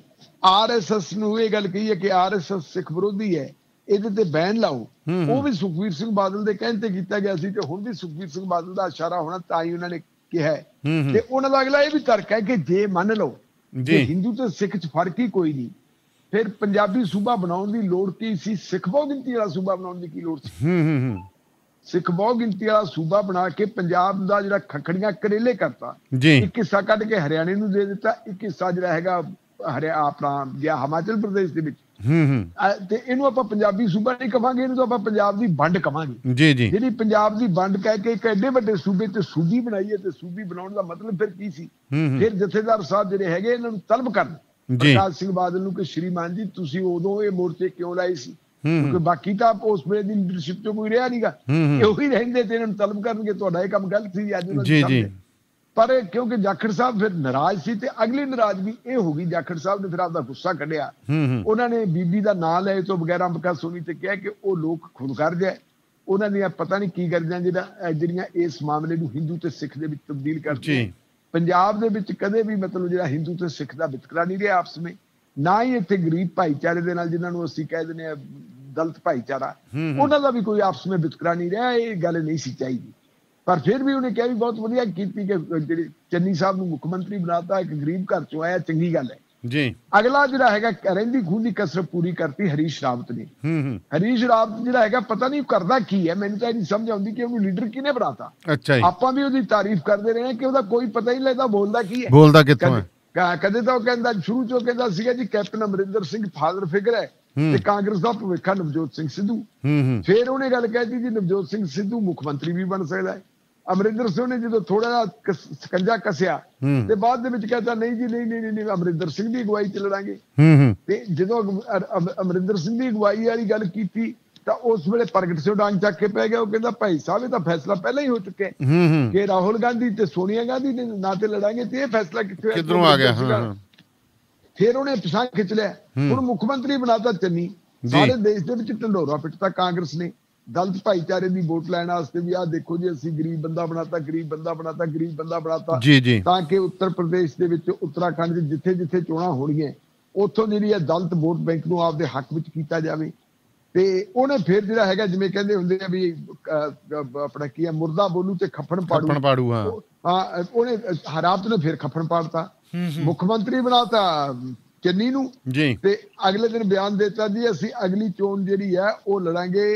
RSS ਨੂੰ ਇਹ ਗੱਲ ਕਹੀ ਹੈ ਕਿ RSS ਸਿੱਖ ਵਿਰੋਧੀ ਹੈ, ਇਹਦੇ ਤੇ ਬੈਨ ਲਾਓ, ਉਹ ਵੀ ਸੁਖਬੀਰ ਸਿੰਘ ਬਾਦਲ ਦੇ ਕਹਿਣ ਤੇ ਕੀਤਾ ਗਿਆ ਸੀ ਤੇ ਹੁਣ ਵੀ ਸੁਖਬੀਰ ਸਿੰਘ ਬਾਦਲ ਦਾ ਇਸ਼ਾਰਾ ਹੋਣਾ ਤਾਂ ਹੀ ਉਹਨਾਂ ਨੇ ਕਿਹਾ। ਤੇ ਉਹਨਾਂ ਦਾ ਅਗਲਾ ਇਹ ਵੀ ਤਰਕ ਹੈ ਕਿ ਜੇ ਮੰਨ ਲਓ ਜੇ ਹਿੰਦੂ ਤੇ ਸਿੱਖ ਚ ਫਰਕ ਹੀ ਕੋਈ ਨਹੀਂ, ਫਿਰ ਪੰਜਾਬੀ ਸੂਬਾ ਬਣਾਉਣ ਦੀ ਲੋੜ ਕੀ ਸੀ? ਸਿੱਖ ਬਹੁ ਗਿਣਤੀ ਵਾਲਾ ਸੂਬਾ ਬਣਾਉਣ ਦੀ ਕੀ ਲੋੜ ਸੀ? ਸਿੱਖ ਬਹੁ ਗਿਣਤੀ ਵਾਲਾ ਸੂਬਾ ਬਣਾ ਕੇ ਪੰਜਾਬ ਦਾ ਜਿਹੜਾ ਖੱਖੜੀਆਂ ਕਰੇਲੇ ਕਰਤਾ, ਇੱਕ ਹਿੱਸਾ ਕੱਢ ਕੇ ਹਰਿਆਣੇ ਨੂੰ ਦੇ ਦਿੱਤਾ, ਇੱਕ ਹਿੱਸਾ ਜਿਹੜਾ ਹੈਗਾ ਆਪਣਾ ਗਿਆ ਹਿਮਾਚਲ ਪ੍ਰਦੇਸ਼ ਦੇ ਵਿੱਚ। ਤੇ ਇਹਨੂੰ ਆਪਾਂ ਪੰਜਾਬੀ ਸੂਬਾ ਨਹੀਂ ਕਵਾਂਗੇ, ਇਹਨੂੰ ਤਾਂ ਆਪਾਂ ਪੰਜਾਬ ਦੀ ਵੰਡ ਕਵਾਂਗੇ। ਜਿਹੜੀ ਪੰਜਾਬ ਦੀ ਵੰਡ ਕਹਿ ਕੇ ਇੱਕ ਐਡੇ ਵੱਡੇ ਸੂਬੇ ਤੇ ਸੂਬੀ ਬਣਾਈ ਹੈ, ਤੇ ਸੂਬੀ ਬਣਾਉਣ ਦਾ ਮਤਲਬ ਫਿਰ ਕੀ ਸੀ? ਫਿਰ ਜਥੇਦਾਰ ਸਾਹਿਬ ਜਿਹੜੇ ਹੈਗੇ ਇਹਨਾਂ ਨੂੰ ਤਲਬ ਕਰਨ ਪ੍ਰਕਾਸ਼ ਸਿੰਘ ਬਾਦਲ ਨੂੰ ਕਿ ਸ਼੍ਰੀਮਾਨ ਜੀ ਤੁਸੀਂ ਉਦੋਂ ਇਹ ਮੋਰਚੇ ਕਿਉਂ ਲਾਏ ਸੀ? ਕਿਉਂਕਿ ਬਾਕੀ ਤਾਂ ਉਸ ਵੇਲੇ ਦੀ ਲੀਡਰਸ਼ਿਪ ਚੋਂ ਕੋਈ ਰਿਹਾ ਨੀਗਾ, ਉਹੀ ਰਹਿੰਦੇ ਤੇ ਇਹਨਾਂ ਨੂੰ ਤਲਬ ਕਰਨਗੇ ਤੁਹਾਡਾ ਇਹ ਕੰਮ ਗਲਤ ਸੀ ਅੱਜ ਉਹਨਾਂ। ਪਰ ਕਿਉਂਕਿ ਜਾਖੜ ਸਾਹਿਬ ਫਿਰ ਨਾਰਾਜ਼ ਸੀ ਤੇ ਅਗਲੀ ਨਾਰਾਜ਼ਗੀ ਇਹ ਹੋ ਗਈ, ਜਾਖੜ ਸਾਹਿਬ ਨੇ ਫਿਰ ਆਪਦਾ ਗੁੱਸਾ ਕੱਢਿਆ। ਉਹਨਾਂ ਨੇ ਬੀਬੀ ਦਾ ਨਾਂ ਲਏ ਤੋਂ ਬਗੈਰ ਅੰਬਕਾ ਸੋਨੀ ਤੇ ਕਿਹਾ ਕਿ ਉਹ ਲੋਕ ਖੁਦਗਰਜ਼ ਹੈ, ਉਹਨਾਂ ਦੀਆਂ ਪਤਾ ਨਹੀਂ ਕੀ ਗਰਜਾਂ ਜਿਹੜੀਆਂ ਇਸ ਮਾਮਲੇ ਨੂੰ ਹਿੰਦੂ ਤੇ ਸਿੱਖ ਦੇ ਵਿੱਚ ਤਬਦੀਲ ਕਰਦੀਆਂ। ਪੰਜਾਬ ਦੇ ਵਿੱਚ ਕਦੇ ਵੀ ਮਤਲਬ ਜਿਹੜਾ ਹਿੰਦੂ ਤੇ ਸਿੱਖ ਦਾ ਵਿਤਕਰਾ ਨਹੀਂ ਰਿਹਾ ਆਪਸ ਵਿੱਚ, ਨਾ ਹੀ ਇੱਥੇ ਗਰੀਬ ਭਾਈਚਾਰੇ ਦੇ ਨਾਲ ਜਿਹਨਾਂ ਨੂੰ ਅਸੀਂ ਕਹਿ ਦਿੰਦੇ ਹਾਂ ਦਲਿਤ ਭਾਈਚਾਰਾ, ਉਹਨਾਂ ਦਾ ਵੀ ਕੋਈ ਆਪਸ ਵਿੱਚ ਵਿਤਕਰਾ ਨਹੀਂ ਰਿਹਾ। ਇਹ ਗੱਲ ਨਹੀਂ ਸੀ ਚਾਹੀਦੀ। ਪਰ ਫਿਰ ਵੀ ਉਹਨੇ ਕਿਹਾ ਵੀ ਬਹੁਤ ਵਧੀਆ ਕੀਤੀ ਕਿ ਜਿਹੜੇ ਚੰਨੀ ਸਾਹਿਬ ਨੂੰ ਮੁੱਖ ਮੰਤਰੀ ਬਣਾਤਾ, ਇੱਕ ਗਰੀਬ ਘਰ ਚੋਂ ਆਇਆ, ਚੰਗੀ ਗੱਲ ਹੈ ਜੀ। ਅਗਲਾ ਜਿਹੜਾ ਹੈਗਾ ਰਹਿੰਦੀ ਖੂੰਹਦੀ ਕਸਰਤ ਪੂਰੀ ਕਰਤੀ ਹਰੀਸ਼ ਰਾਵਤ ਨੇ। ਹਰੀਸ਼ ਰਾਵਤ ਜਿਹੜਾ ਹੈਗਾ ਪਤਾ ਨਹੀਂ ਕਰਦਾ ਕੀ ਹੈ, ਮੈਨੂੰ ਤਾਂ ਇਹ ਨਹੀਂ ਸਮਝ ਆਉਂਦੀ ਕਿ ਉਹਨੂੰ ਲੀਡਰ ਕਿਹਨੇ ਬਣਾਤਾ। ਅੱਛਾ ਜੀ। ਆਪਾਂ ਵੀ ਉਹਦੀ ਤਾਰੀਫ ਕਰਦੇ ਰਹੇ ਕਿ ਉਹਦਾ ਕੋਈ ਪਤਾ ਹੀ ਨਹੀਂ ਲੱਗਦਾ ਬੋਲਦਾ ਕੀ ਹੈ, ਬੋਲਦਾ ਕਿੱਥੋਂ ਹੈ। ਕਦੇ ਤਾਂ ਉਹ ਕਹਿੰਦਾ ਸ਼ੁਰੂ ਚੋਂ ਕਹਿੰਦਾ ਸੀਗਾ ਜੀ captain Amarinder Singh father figure ਹੈ ਤੇ ਕਾਂਗਰਸ ਦਾ ਭਵਿੱਖ ਨਵਜੋਤ ਸਿੰਘ ਸਿੱਧੂ। ਫਿਰ ਉਹਨੇ ਗੱਲ ਕਹਿਤੀ ਜੀ ਨਵਜੋਤ ਸਿੰਘ ਸਿੱਧੂ ਮੁੱਖ ਮੰਤਰੀ ਵੀ ਬਣ ਸਕਦਾ ਹੈ। ਅਮਰਿੰਦਰ ਸਿੰਘ ਨੇ ਜਦੋਂ ਥੋੜਾ ਜਿਹਾ ਸਕੰਜਾ ਕੱਸਿਆ ਤੇ ਬਾਅਦ ਦੇ ਵਿੱਚ ਕਹਿੰਦਾ ਨਹੀਂ ਜੀ ਨਹੀਂ ਅਮਰਿੰਦਰ ਸਿੰਘ ਦੀ ਅਗਵਾਈ ਚ ਲੜਾਂਗੇ। ਤੇ ਜਦੋਂ ਅਮਰਿੰਦਰ ਸਿੰਘ ਦੀ ਅਗਵਾਈ ਵਾਲੀ ਗੱਲ ਕੀਤੀ ਤਾਂ ਉਸ ਵੇਲੇ ਪ੍ਰਗਟ ਸਿੰਘ ਡਾਂਗ ਚੱਕ ਕੇ ਪੈ ਗਿਆ। ਉਹ ਕਹਿੰਦਾ ਭਾਈ ਸਾਹਿਬ ਇਹ ਤਾਂ ਫੈਸਲਾ ਪਹਿਲਾਂ ਹੀ ਹੋ ਚੁੱਕਿਆ ਕਿ ਰਾਹੁਲ ਗਾਂਧੀ ਤੇ ਸੋਨੀਆ ਗਾਂਧੀ ਦੇ ਨਾਂ ਤੇ ਲੜਾਂਗੇ, ਤੇ ਇਹ ਫੈਸਲਾ ਕਿੱਧਰੋਂ ਆ ਗਿਆ। ਫਿਰ ਉਹਨੇ ਪਿਛਾਂ ਖਿੱਚ ਲਿਆ, ਹੁਣ ਮੁੱਖ ਮੰਤਰੀ ਬਣਾਤਾ ਚੰਨੀ। ਸਾਰੇ ਦੇਸ਼ ਦੇ ਵਿੱਚ ਢੰਡੋਰਾ ਪਿੱਟਤਾ ਕਾਂਗਰਸ ਨੇ ਦਲਿਤ ਭਾਈਚਾਰੇ ਦੀ ਵੋਟ ਲੈਣ ਵਾਸਤੇ ਵੀ ਆਹ ਦੇਖੋ ਜੀ ਅਸੀਂ ਗਰੀਬ ਬੰਦਾ ਬਣਾਤਾ, ਗਰੀਬ ਬੰਦਾ ਬਣਾਤਾ, ਗਰੀਬ ਬੰਦਾ ਬਣਾਤਾ, ਤਾਂ ਕਿ ਉੱਤਰ ਪ੍ਰਦੇਸ਼ ਦੇ ਵਿੱਚ ਉੱਤਰਾਖੰਡ ਦੇ ਜਿੱਥੇ ਜਿੱਥੇ ਚੋਣਾਂ ਹੋਣੀਆਂ ਉੱਥੋਂ ਜਿਹੜੀ ਹੈ ਦਲਿਤ ਵੋਟ ਬੈਂਕ ਨੂੰ ਆਪਦੇ ਹੱਕ ਵਿੱਚ ਕੀਤਾ ਜਾਵੇ। ਤੇ ਉਹਨੇ ਫਿਰ ਜਿਹੜਾ ਹੈਗਾ ਜਿਵੇਂ ਕਹਿੰਦੇ ਹੁੰਦੇ ਆ ਵੀ ਆਪਣਾ ਕੀ ਹੈ ਮੁਰਦਾ ਬੋਲੂ ਤੇ ਖੱਫਣ ਪਾੜੂ। ਹਾਂ ਉਹਨੇ ਰਾਵਤ ਨੇ ਫਿਰ ਖੱਫਣ ਪਾੜਤਾ, ਮੁੱਖ ਮੰਤਰੀ ਬਣਾਤਾ ਚੰਨੀ ਨੂੰ ਜੀ। ਤੇ ਅਗਲੇ ਦਿਨ ਬਿਆਨ ਦਿੱਤਾ ਜੀ ਅਸੀਂ ਅਗਲੀ ਚੋਣ ਜਿਹੜੀ ਹੈ ਉਹ ਲੜਾਂਗੇ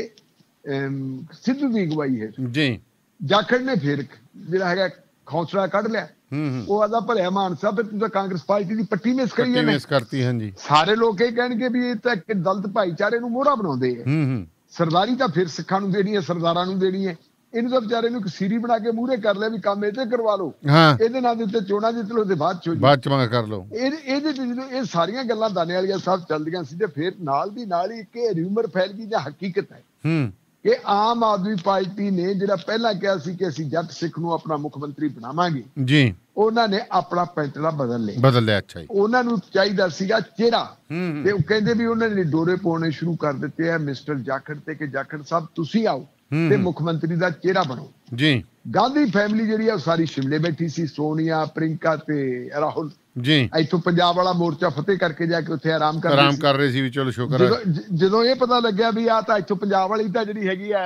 ਸਿੱਧੂ ਦੀ ਅਗਵਾਈ ਹੈ ਜੀ। ਜਾਖੜ ਨੇ ਫਿਰ ਜਿਹੜਾ ਹੈਗਾ ਹੌਸਲਾ ਕੱਢ ਲਿਆ। ਉਹ ਆਦਾ ਭਲਿਆ ਮਾਨਸਾ ਫਿਰ ਤੂੰ ਤਾਂ ਕਾਂਗਰਸ ਪਾਰਟੀ ਦੀ ਪੱਟੀ ਮਿਸ ਕਰਤੀ। ਹਾਂਜੀ ਸਾਰੇ ਲੋਕ ਇਹ ਕਹਿਣਗੇ ਵੀ ਇਹ ਤਾਂ ਇੱਕ ਦਲਿਤ ਭਾਈਚਾਰੇ ਨੂੰ ਮੋਹਰਾ ਬਣਾਉਂਦੇ ਆ। ਸਰਦਾਰੀ ਤਾਂ ਫਿਰ ਸਿੱਖਾਂ ਨੂੰ ਦੇਣੀ ਹੈ, ਸਰਦਾਰਾਂ ਨੂੰ ਦੇਣੀ ਹੈ। ਇਹਨੂੰ ਤਾਂ ਵਿਚਾਰੇ ਨੂੰ ਇੱਕ ਸੀਰੀ ਬਣਾ ਕੇ ਮੂਹਰੇ ਕਰ ਲਿਆ ਵੀ ਕੰਮ ਇਹ ਤੇ ਕਰਵਾ ਲਓ, ਇਹਦੇ ਨਾਂ ਦੇ ਉੱਤੇ ਚੋਣਾਂ ਜਿੱਤ ਲਓ ਤੇ ਬਾਅਦ ਚ ਕਰ ਲਓ। ਇਹਦੇ ਜਦੋਂ ਇਹ ਸਾਰੀਆਂ ਗੱਲਾਂ ਦਾਨੇ ਵਾਲੀਆਂ ਸਭ ਚੱਲਦੀਆਂ ਸੀ ਤੇ ਫਿਰ ਨਾਲ ਦੀ ਨਾਲ ਹੀ ਇੱਕ ਰਿਊਮਰ ਫੈਲ ਗਈ ਜਾਂ ਹਕੀਕਤ ਹੈ ਕਿ ਆਮ ਆਦਮੀ ਪਾਰਟੀ ਨੇ ਜਿਹੜਾ ਪਹਿਲਾਂ ਕਿਹਾ ਸੀ ਕਿ ਅਸੀਂ ਜੱਟ ਸਿੱਖ ਨੂੰ ਆਪਣਾ ਮੁੱਖ ਮੰਤਰੀ ਬਣਾਵਾਂਗੇ ਜੀ, ਉਹਨਾਂ ਨੇ ਆਪਣਾ ਪੈਂਤੜਾ ਬਦਲ ਲਿਆ। ਅੱਛਾ ਜੀ। ਉਹਨਾਂ ਨੂੰ ਚਾਹੀਦਾ ਸੀਗਾ ਚਿਹਰਾ, ਤੇ ਉਹ ਕਹਿੰਦੇ ਵੀ ਉਹਨਾਂ ਨੇ ਡੋਰੇ ਪਾਉਣੇ ਸ਼ੁਰੂ ਕਰ ਦਿੱਤੇ ਆ ਮਿਸਟਰ ਜਾਖੜ ਤੇ ਕਿ ਜਾਖੜ ਸਾਹਿਬ ਤੁਸੀਂ ਆਓ ਤੇ ਮੁੱਖ ਮੰਤਰੀ ਦਾ ਚਿਹਰਾ ਬਣੋ ਜੀ। ਗਾਂਧੀ ਫੈਮਿਲੀ ਜਿਹੜੀ ਆ ਉਹ ਸਾਰੀ ਸ਼ਿਮਲੇ ਬੈਠੀ ਸੀ, ਸੋਨੀਆ, ਪ੍ਰਿੰਕਾ ਤੇ ਰਾਹੁਲ ਜੀ। ਇੱਥੋਂ ਪੰਜਾਬ ਵਾਲਾ ਮੋਰਚਾ ਫਤਿਹ ਕਰਕੇ ਜਾ ਕੇ ਉੱਥੇ ਆਰਾਮ ਕਰ ਰਹੇ ਸੀ ਵੀ ਚਲੋ ਸ਼ੁਕਰ ਹੈ। ਜਦੋਂ ਇਹ ਪਤਾ ਲੱਗਿਆ ਵੀ ਆ ਤਾਂ ਇੱਥੋਂ ਪੰਜਾਬ ਵਾਲੀ ਤਾਂ ਜਿਹੜੀ ਹੈਗੀ ਆ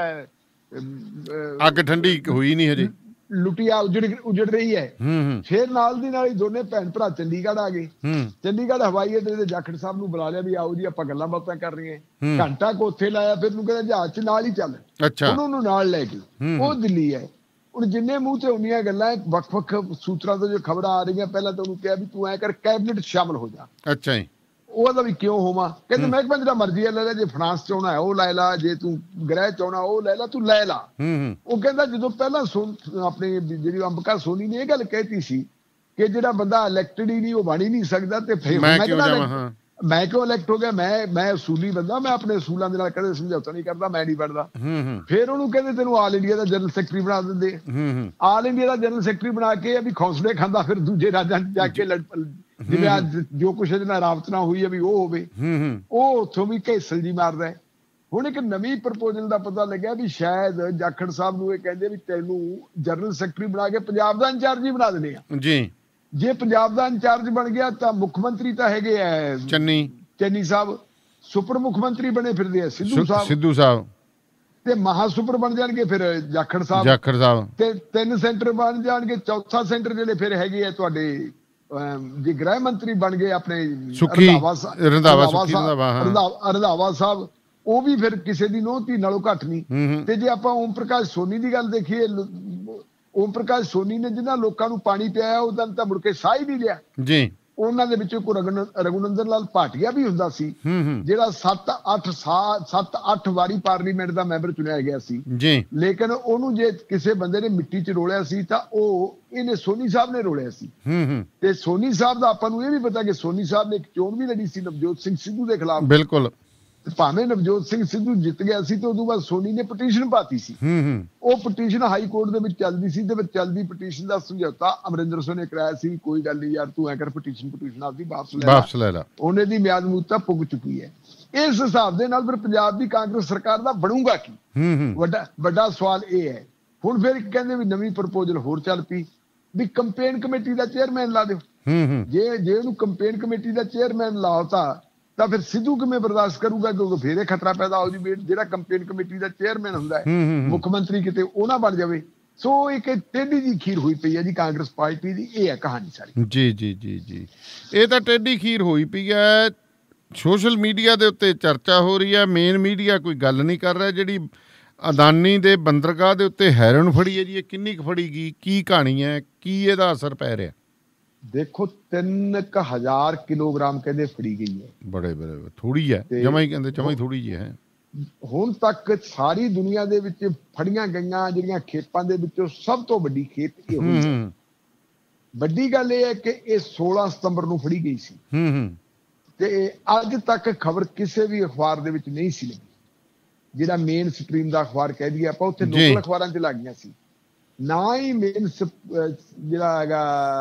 ਅੱਗ ਠੰਡੀ ਹੋਈ ਨਹੀਂ ਹਜੇ, ਲੁੱਟੀਆ ਉਜੜ ਰਹੀ ਹੈ। ਫਿਰ ਨਾਲ ਦੀ ਨਾਲ ਹੀ ਦੋਨੇ ਭੈਣ ਭਰਾ ਚੰਡੀਗੜ੍ਹ ਆ ਗਏ। ਚੰਡੀਗੜ੍ਹ ਹਵਾਈ ਅੱਡੇ ਤੇ ਜਾਖੜ ਸਾਹਿਬ ਨੂੰ ਬੁਲਾ ਲਿਆ ਵੀ ਆਓ ਜੀ ਆਪਾਂ ਗੱਲਾਂ ਬਾਤਾਂ ਕਰ ਰਹੀਆਂ। ਘੰਟਾ ਕੋ ਉੱਥੇ ਲਾਇਆ, ਫਿਰ ਨੂੰ ਕਹਿੰਦਾ ਜਹਾਜ਼ ਚ ਨਾਲ ਹੀ ਚੱਲ। ਉਹਨੂੰ ਨਾਲ ਲੈ ਕੇ ਉਹ ਦਿੱਲੀ ਹੈ। ਹੁਣ ਜਿੰਨੇ ਮੂੰਹ ਤੇ ਉਨੀਆਂ ਗੱਲਾਂ ਵੱਖ-ਵੱਖ ਸੂਤਰਾਂ ਤੋਂ ਜੋ ਖਬਰਾਂ ਆ ਰਹੀਆਂ, ਪਹਿਲਾਂ ਤਾਂ ਉਹਨੂੰ ਕਿਹਾ ਵੀ ਤੂੰ ਐ ਕਰ ਕੈਬਨਿਟ ਸ਼ਾਮਲ ਹੋ ਜਾ। ਅੱਛਾ ਜੀ। ਉਹਦਾ ਵੀ ਕਿਉਂ ਹੋਵਾਂ, ਕਹਿੰਦੇ ਮਹਿਕਮਾ ਜਿਹੜਾ ਮਰਜ਼ੀ ਲੈ ਲੈ, ਜੇ ਫਾਈਨਾਂਸ ਚਾਹੁੰਦਾ ਹੈ ਉਹ ਲੈ ਲਾ, ਜੇ ਤੂੰ ਗ੍ਰਹਿ ਚਾਹੁੰਦਾ ਉਹ ਲੈ ਲਾ, ਤੂੰ ਲੈ ਲਾ। ਉਹ ਕਹਿੰਦਾ ਜਦੋਂ ਪਹਿਲਾਂ ਆਪਣੀ ਜਿਹੜੀ ਅੰਬਿਕਾ ਸੋਨੀ ਨੇ ਇਹ ਗੱਲ ਕਹਿਤੀ ਸੀ ਕਿ ਜਿਹੜਾ ਬੰਦਾ ਇਲੈਕਟਡ ਹੀ ਨਹੀਂ ਉਹ ਬਣ ਹੀ ਨਹੀਂ ਸਕਦਾ, ਤੇ ਮੈਂ ਕਿਉਂ ਇਲੈਕਟ ਹੋ ਗਿਆ, ਮੈਂ ਅਸੂਲੀ ਬੰਦਾ, ਮੈਂ ਆਪਣੇ ਅਸੂਲਾਂ ਦੇ ਨਾਲ ਕਦੇ ਸਮਝੌਤਾ ਨਹੀਂ ਕਰਦਾ, ਮੈਂ ਨਹੀਂ ਬਣਦਾ। ਫਿਰ ਉਹਨੂੰ ਕਹਿੰਦੇ ਤੈਨੂੰ ਆਲ ਇੰਡੀਆ ਦਾ ਜਨਰਲ ਸੈਕਟਰੀ ਬਣਾ ਦਿੰਦੇ। ਆਲ ਇੰਡੀਆ ਦਾ ਜਨਰਲ ਸੈਕਟਰੀ ਬਣਾ ਕੇ ਵੀ ਖੌਸਲੇ ਖਾਂਦਾ ਫਿਰ ਦੂਜੇ ਰਾਜਾਂ ਚ ਜਾ ਕੇ ਜਿਵੇਂ ਅੱਜ ਜੋ ਕੁਛ ਇਹਦੇ ਨਾਲ ਰਾਬਤ ਨਾ ਹੋਈ ਹੈ ਵੀ ਉਹ ਹੋਵੇ, ਉਹ ਉੱਥੋਂ ਵੀ ਘੇਸਲ ਜੀ ਮਾਰਦਾ। ਹੁਣ ਇੱਕ ਨਵੀਂ ਪ੍ਰਪੋਜ਼ਲ ਦਾ ਪਤਾ ਲੱਗਿਆ ਵੀ ਸ਼ਾਇਦ ਜਾਖੜ ਸਾਹਿਬ ਨੂੰ ਇਹ ਕਹਿੰਦੇ ਵੀ ਤੈਨੂੰ ਜਨਰਲ ਸੈਕਟਰੀ ਬਣਾ ਕੇ ਪੰਜਾਬ ਦਾ ਇੰਚਾਰਜ ਹੀ ਬਣਾ ਦਿੰਦੇ ਆ ਜੀ। ਜੇ ਪੰਜਾਬ ਦਾ ਇੰਚਾਰਜ ਬਣ ਗਿਆ ਤਾਂ ਮੁੱਖ ਮੰਤਰੀ ਤਾਂ ਹੈਗੇ ਆ ਚੰਨੀ ਸਾਹਿਬ, ਸੁਪਰ ਮੁੱਖ ਮੰਤਰੀ ਬਣੇ ਫਿਰਦੇ ਆ ਸਿੱਧੂ ਸਾਹਿਬ, ਤੇ ਮਹਾ ਸੁਪਰ ਬਣ ਜਾਣਗੇ ਫਿਰ ਜਾਖੜ ਸਾਹਿਬ, ਤੇ 3 ਸੈਂਟਰ ਬਣ ਜਾਣਗੇ। ਚੌਥਾ ਸੈਂਟਰ ਜਿਹੜੇ ਫਿਰ ਹੈਗੇ ਆ ਤੁਹਾਡੇ ਜੇ ਗ੍ਰਹਿ ਮੰਤਰੀ ਬਣ ਗਏ ਆਪਣੇ ਰੰਧਾਵਾ ਸਾਹਿਬ, ਉਹ ਵੀ ਫਿਰ ਕਿਸੇ ਦੀ ਨੋਹ ਧੀ ਨਾਲੋਂ ਘੱਟ ਨਹੀਂ। ਤੇ ਜੇ ਆਪਾਂ ਓਮ ਪ੍ਰਕਾਸ਼ ਸੋਨੀ ਦੀ ਗੱਲ ਦੇਖੀਏ, ਓਮ ਪ੍ਰਕਾਸ਼ ਸੋਨੀ ਨੇ ਜਿਹਨਾਂ ਲੋਕਾਂ ਨੂੰ ਪਾਣੀ ਪਿਆਇਆ ਉਹਦਾ ਤਾਂ ਮੁੜ ਕੇ ਸਾਹ ਹੀ ਨਹੀਂ ਲਿਆ ਜੀ। ਉਹਨਾਂ ਦੇ ਵਿੱਚੋਂ ਕੋਈ ਰਘੁਨੰਦਨ ਲਾਲ ਭਾਟੀਆ ਵੀ ਹੁੰਦਾ ਸੀ ਜਿਹੜਾ 7-8 ਵਾਰੀ ਪਾਰਲੀਮੈਂਟ ਦਾ ਮੈਂਬਰ ਚੁਣਿਆ ਗਿਆ ਸੀ ਜੀ। ਲੇਕਿਨ ਉਹਨੂੰ ਜੇ ਕਿਸੇ ਬੰਦੇ ਨੇ ਮਿੱਟੀ 'ਚ ਰੋਲਿਆ ਸੀ ਤਾਂ ਉਹ ਇਹਨੇ ਸੋਨੀ ਸਾਹਿਬ ਨੇ ਰੋਲਿਆ ਸੀ। ਤੇ ਸੋਨੀ ਸਾਹਿਬ ਦਾ ਆਪਾਂ ਨੂੰ ਇਹ ਵੀ ਪਤਾ ਕਿ ਸੋਨੀ ਸਾਹਿਬ ਨੇ ਇੱਕ ਚੋਣ ਵੀ ਲੜੀ ਸੀ ਨਵਜੋਤ ਸਿੰਘ ਸਿੱਧੂ ਦੇ ਖਿਲਾਫ। ਬਿਲਕੁਲ। ਭਾਵੇਂ ਨਵਜੋਤ ਸਿੰਘ ਸਿੱਧੂ ਜਿੱਤ ਗਿਆ ਸੀ ਤੇ ਉਦੋਂ ਬਾਅਦ ਸੋਨੀ ਨੇ ਪਟੀਸ਼ਨ ਪਾਤੀ ਸੀ। ਉਹ ਪਟੀਸ਼ਨ ਹਾਈ ਕੋਰਟ ਦੇ ਵਿੱਚ ਚੱਲਦੀ ਸੀ, ਤੇ ਵਿੱਚ ਚੱਲਦੀ ਪਟੀਸ਼ਨ ਦਾ ਸਮਝੌਤਾ ਅਮਰਿੰਦਰ ਸਿੰਘ ਨੇ ਕਰਾਇਆ ਸੀ। ਕੋਈ ਗੱਲ ਨਹੀਂ ਯਾਰ, ਤੂੰ ਐ ਕਰ ਪਟੀਸ਼ਨ ਆਪਦੀ ਵਾਪਸ ਲੈ ਲੈ। ਉਹਨੇ ਦੀ ਮਿਆਦ ਮੁੱਦਤ ਪੁੱਗ ਚੁੱਕੀ ਹੈ। ਇਸ ਹਿਸਾਬ ਦੇ ਨਾਲ ਫਿਰ ਪੰਜਾਬ ਦੀ ਕਾਂਗਰਸ ਸਰਕਾਰ ਦਾ ਬਣੂਗਾ ਕੀ, ਵੱਡਾ ਸਵਾਲ ਇਹ ਹੈ। ਹੁਣ ਫਿਰ ਕਹਿੰਦੇ ਵੀ ਨਵੀਂ ਪ੍ਰਪੋਜ਼ਲ ਹੋਰ ਚੱਲ ਪਈ ਵੀ ਕੰਪੇਨ ਕਮੇਟੀ ਦਾ ਚੇਅਰਮੈਨ ਲਾ ਦਿਓ। ਜੇ ਉਹਨੂੰ ਕੰਪੇਨ ਕਮੇਟੀ ਦਾ ਚੇਅਰਮੈਨ ਲਾਤਾ ਤਾਂ ਫਿਰ ਸਿੱਧੂ ਕਿਵੇਂ ਬਰਦਾਸ਼ਤ ਕਰੂਗਾ, ਕਿਉਂਕਿ ਫੇਰ ਖਤਰਾ ਪੈਦਾ ਹੋ ਜੀ ਜਿਹੜਾ ਕੰਪੇਨ ਕਮੇਟੀ ਦਾ ਚੇਅਰਮੈਨ ਹੁੰਦਾ ਹੈ ਮੁੱਖ ਮੰਤਰੀ ਕਿਤੇ ਉਹ ਨਾ ਬਣ ਜਾਵੇ। ਸੋ ਇੱਕ ਟੇਢੀ ਜੀ ਖੀਰ ਹੋਈ ਪਈ ਹੈ ਜੀ ਕਾਂਗਰਸ ਪਾਰਟੀ ਦੀ, ਇਹ ਹੈ ਕਹਾਣੀ ਸਾਰੀ। ਜੀ ਜੀ ਜੀ ਜੀ, ਇਹ ਤਾਂ ਟੇਢੀ ਖੀਰ ਹੋਈ ਪਈ ਹੈ। ਸੋਸ਼ਲ ਮੀਡੀਆ ਦੇ ਉੱਤੇ ਚਰਚਾ ਹੋ ਰਹੀ ਹੈ, ਮੇਨ ਮੀਡੀਆ ਕੋਈ ਗੱਲ ਨਹੀਂ ਕਰ ਰਿਹਾ। ਜਿਹੜੀ ਅਦਾਨੀ ਦੇ ਬੰਦਰਗਾਹ ਦੇ ਉੱਤੇ ਹੈਰਨ ਫੜੀ ਹੈ ਜੀ, ਇਹ ਕਿੰਨੀ ਕੁ ਫੜੀ ਗਈ, ਕੀ ਕਹਾਣੀ ਹੈ, ਕੀ ਇਹਦਾ ਅਸਰ ਪੈ ਰਿਹਾ? ਦੇਖੋ 3000 ਕਿਲੋਗ੍ਰਾਮ ਕਹਿੰਦੇ ਫੜੀ ਗਈ ਹੈ। ਬੜੇ ਥੋੜੀ ਹੈ, ਜਮਾ ਹੀ ਕਹਿੰਦੇ ਜਮਾ ਹੀ ਥੋੜੀ ਜਿਹੀ ਹੈ। ਹੁਣ ਤੱਕ ਸਾਰੀ ਦੁਨੀਆ ਦੇ ਵਿੱਚ ਫੜੀਆਂ ਗਈਆਂ ਜਿਹੜੀਆਂ ਖੇਪਾਂ ਦੇ ਵਿੱਚੋਂ ਸਭ ਤੋਂ ਵੱਡੀ ਖੇਪ ਇਹ ਹੋਈ ਹੈ। ਵੱਡੀ ਗੱਲ ਇਹ ਹੈ ਕਿ ਇਹ 16 ਸਤੰਬਰ ਨੂੰ ਫੜੀ ਗਈ ਸੀ ਤੇ ਅੱਜ ਤੱਕ ਖਬਰ ਕਿਸੇ ਵੀ ਅਖਬਾਰ ਦੇ ਵਿੱਚ ਨਹੀਂ ਸੀ ਲੱਗੀ। ਜਿਹੜਾ ਮੇਨ ਸਟਰੀਮ ਦਾ ਅਖਬਾਰ ਕਹਿ ਦਈਏ ਆਪਾਂ, ਉੱਥੇ ਲੋਕਲ ਅਖਬਾਰਾਂ 'ਚ ਲੱਗ ਗਈਆਂ ਸੀ। ਨਾ ਹੀ ਮੇਨ ਜਿਹੜਾ ਹੈਗਾ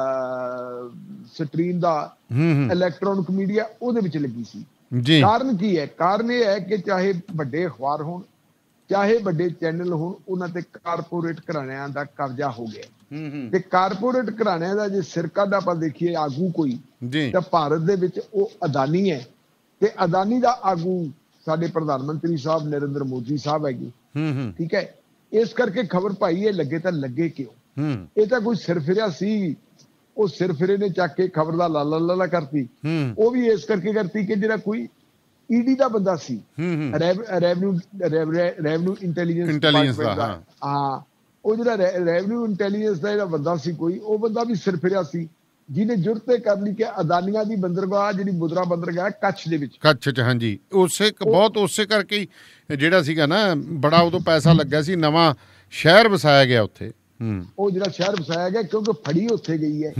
ਸਟਰੀਮ ਦਾ ਇਲੈਕਟ੍ਰੋਨਿਕ ਮੀਡੀਆ ਉਹਦੇ ਵਿੱਚ ਲੱਗੀ ਸੀ। ਕਾਰਨ ਕੀ ਹੈ? ਕਾਰਨ ਇਹ ਹੈ ਕਿ ਚਾਹੇ ਵੱਡੇ ਅਖਬਾਰ ਹੋਣ, ਚਾਹੇ ਵੱਡੇ ਚੈਨਲ ਹੋਣ, ਉਹਨਾਂ ਤੇ ਕਾਰਪੋਰੇਟ ਘਰਾਣਿਆਂ ਦਾ ਕਬਜ਼ਾ ਹੋ ਗਿਆ। ਤੇ ਕਾਰਪੋਰੇਟ ਘਰਾਣਿਆਂ ਦਾ ਜੇ ਸਿਰਕੱਢ ਆਪਾਂ ਦੇਖੀਏ ਆਗੂ ਕੋਈ, ਤਾਂ ਭਾਰਤ ਦੇ ਵਿੱਚ ਉਹ ਅਦਾਨੀ ਹੈ। ਤੇ ਅਦਾਨੀ ਦਾ ਆਗੂ ਸਾਡੇ ਪ੍ਰਧਾਨ ਮੰਤਰੀ ਸਾਹਿਬ ਨਰਿੰਦਰ ਮੋਦੀ ਸਾਹਿਬ ਹੈਗੇ। ਠੀਕ ਹੈ, ਇਸ ਕਰਕੇ ਖਬਰ ਭਾਈ ਇਹ ਲੱਗੇ ਤਾਂ ਲੱਗੇ ਕਿਉਂ? ਇਹ ਤਾਂ ਕੋਈ ਸਿਰਫਿਰਿਆ ਸੀ, ਉਹ ਸਿਰਫਿਰੇ ਨੇ ਚੱਕ ਕੇ ਖਬਰ ਦਾ ਲਾਲਾ ਲਾਲਾ ਕਰਤੀ। ਉਹ ਵੀ ਇਸ ਕਰਕੇ ਕਰਤੀ ਕਿ ਜਿਹੜਾ ਕੋਈ ਈਡੀ ਦਾ ਬੰਦਾ ਸੀ, ਰੈਵਨਿਊ ਇੰਟੈਲੀਜੈਂਸ ਦਾ, ਹਾਂ, ਉਹ ਜਿਹੜਾ ਰੈਵਨਿਊ ਇੰਟੈਲੀਜੈਂਸ ਦਾ ਜਿਹੜਾ ਬੰਦਾ ਸੀ ਕੋਈ, ਉਹ ਬੰਦਾ ਵੀ ਸਿਰਫਿਰਿਆ ਸੀ, ਜਿਹਨੇ ਜੁਰਤੇ ਕਰ ਲਈ ਕਿ ਅਦਾਨੀਆਂ ਦੀ ਬੰਦਰਗਾਹ ਜਿਹੜੀ ਮੁਦਰਾ ਬੰਦਰਗਾਹ ਕੱਛ ਦੇ ਵਿੱਚ, ਕੱਛ 'ਚ, ਹਾਂਜੀ, ਉਸੇ ਕਰਕੇ ਹੀ ਜਿਹੜਾ ਸੀਗਾ ਨਾ ਬੜਾ ਉਦੋਂ ਪੈਸਾ ਲੱਗਿਆ ਸੀ, ਨਵਾਂ ਸ਼ਹਿਰ ਵਸਾਇਆ ਗਿਆ ਉੱਥੇ। ਉਹ ਜਿਹੜਾ ਸ਼ਹਿਰ ਵਸਾਇਆ ਗਿਆ ਕਿਉਂਕਿ ਫੜੀ ਉੱਥੇ ਗਈ ਹੈ।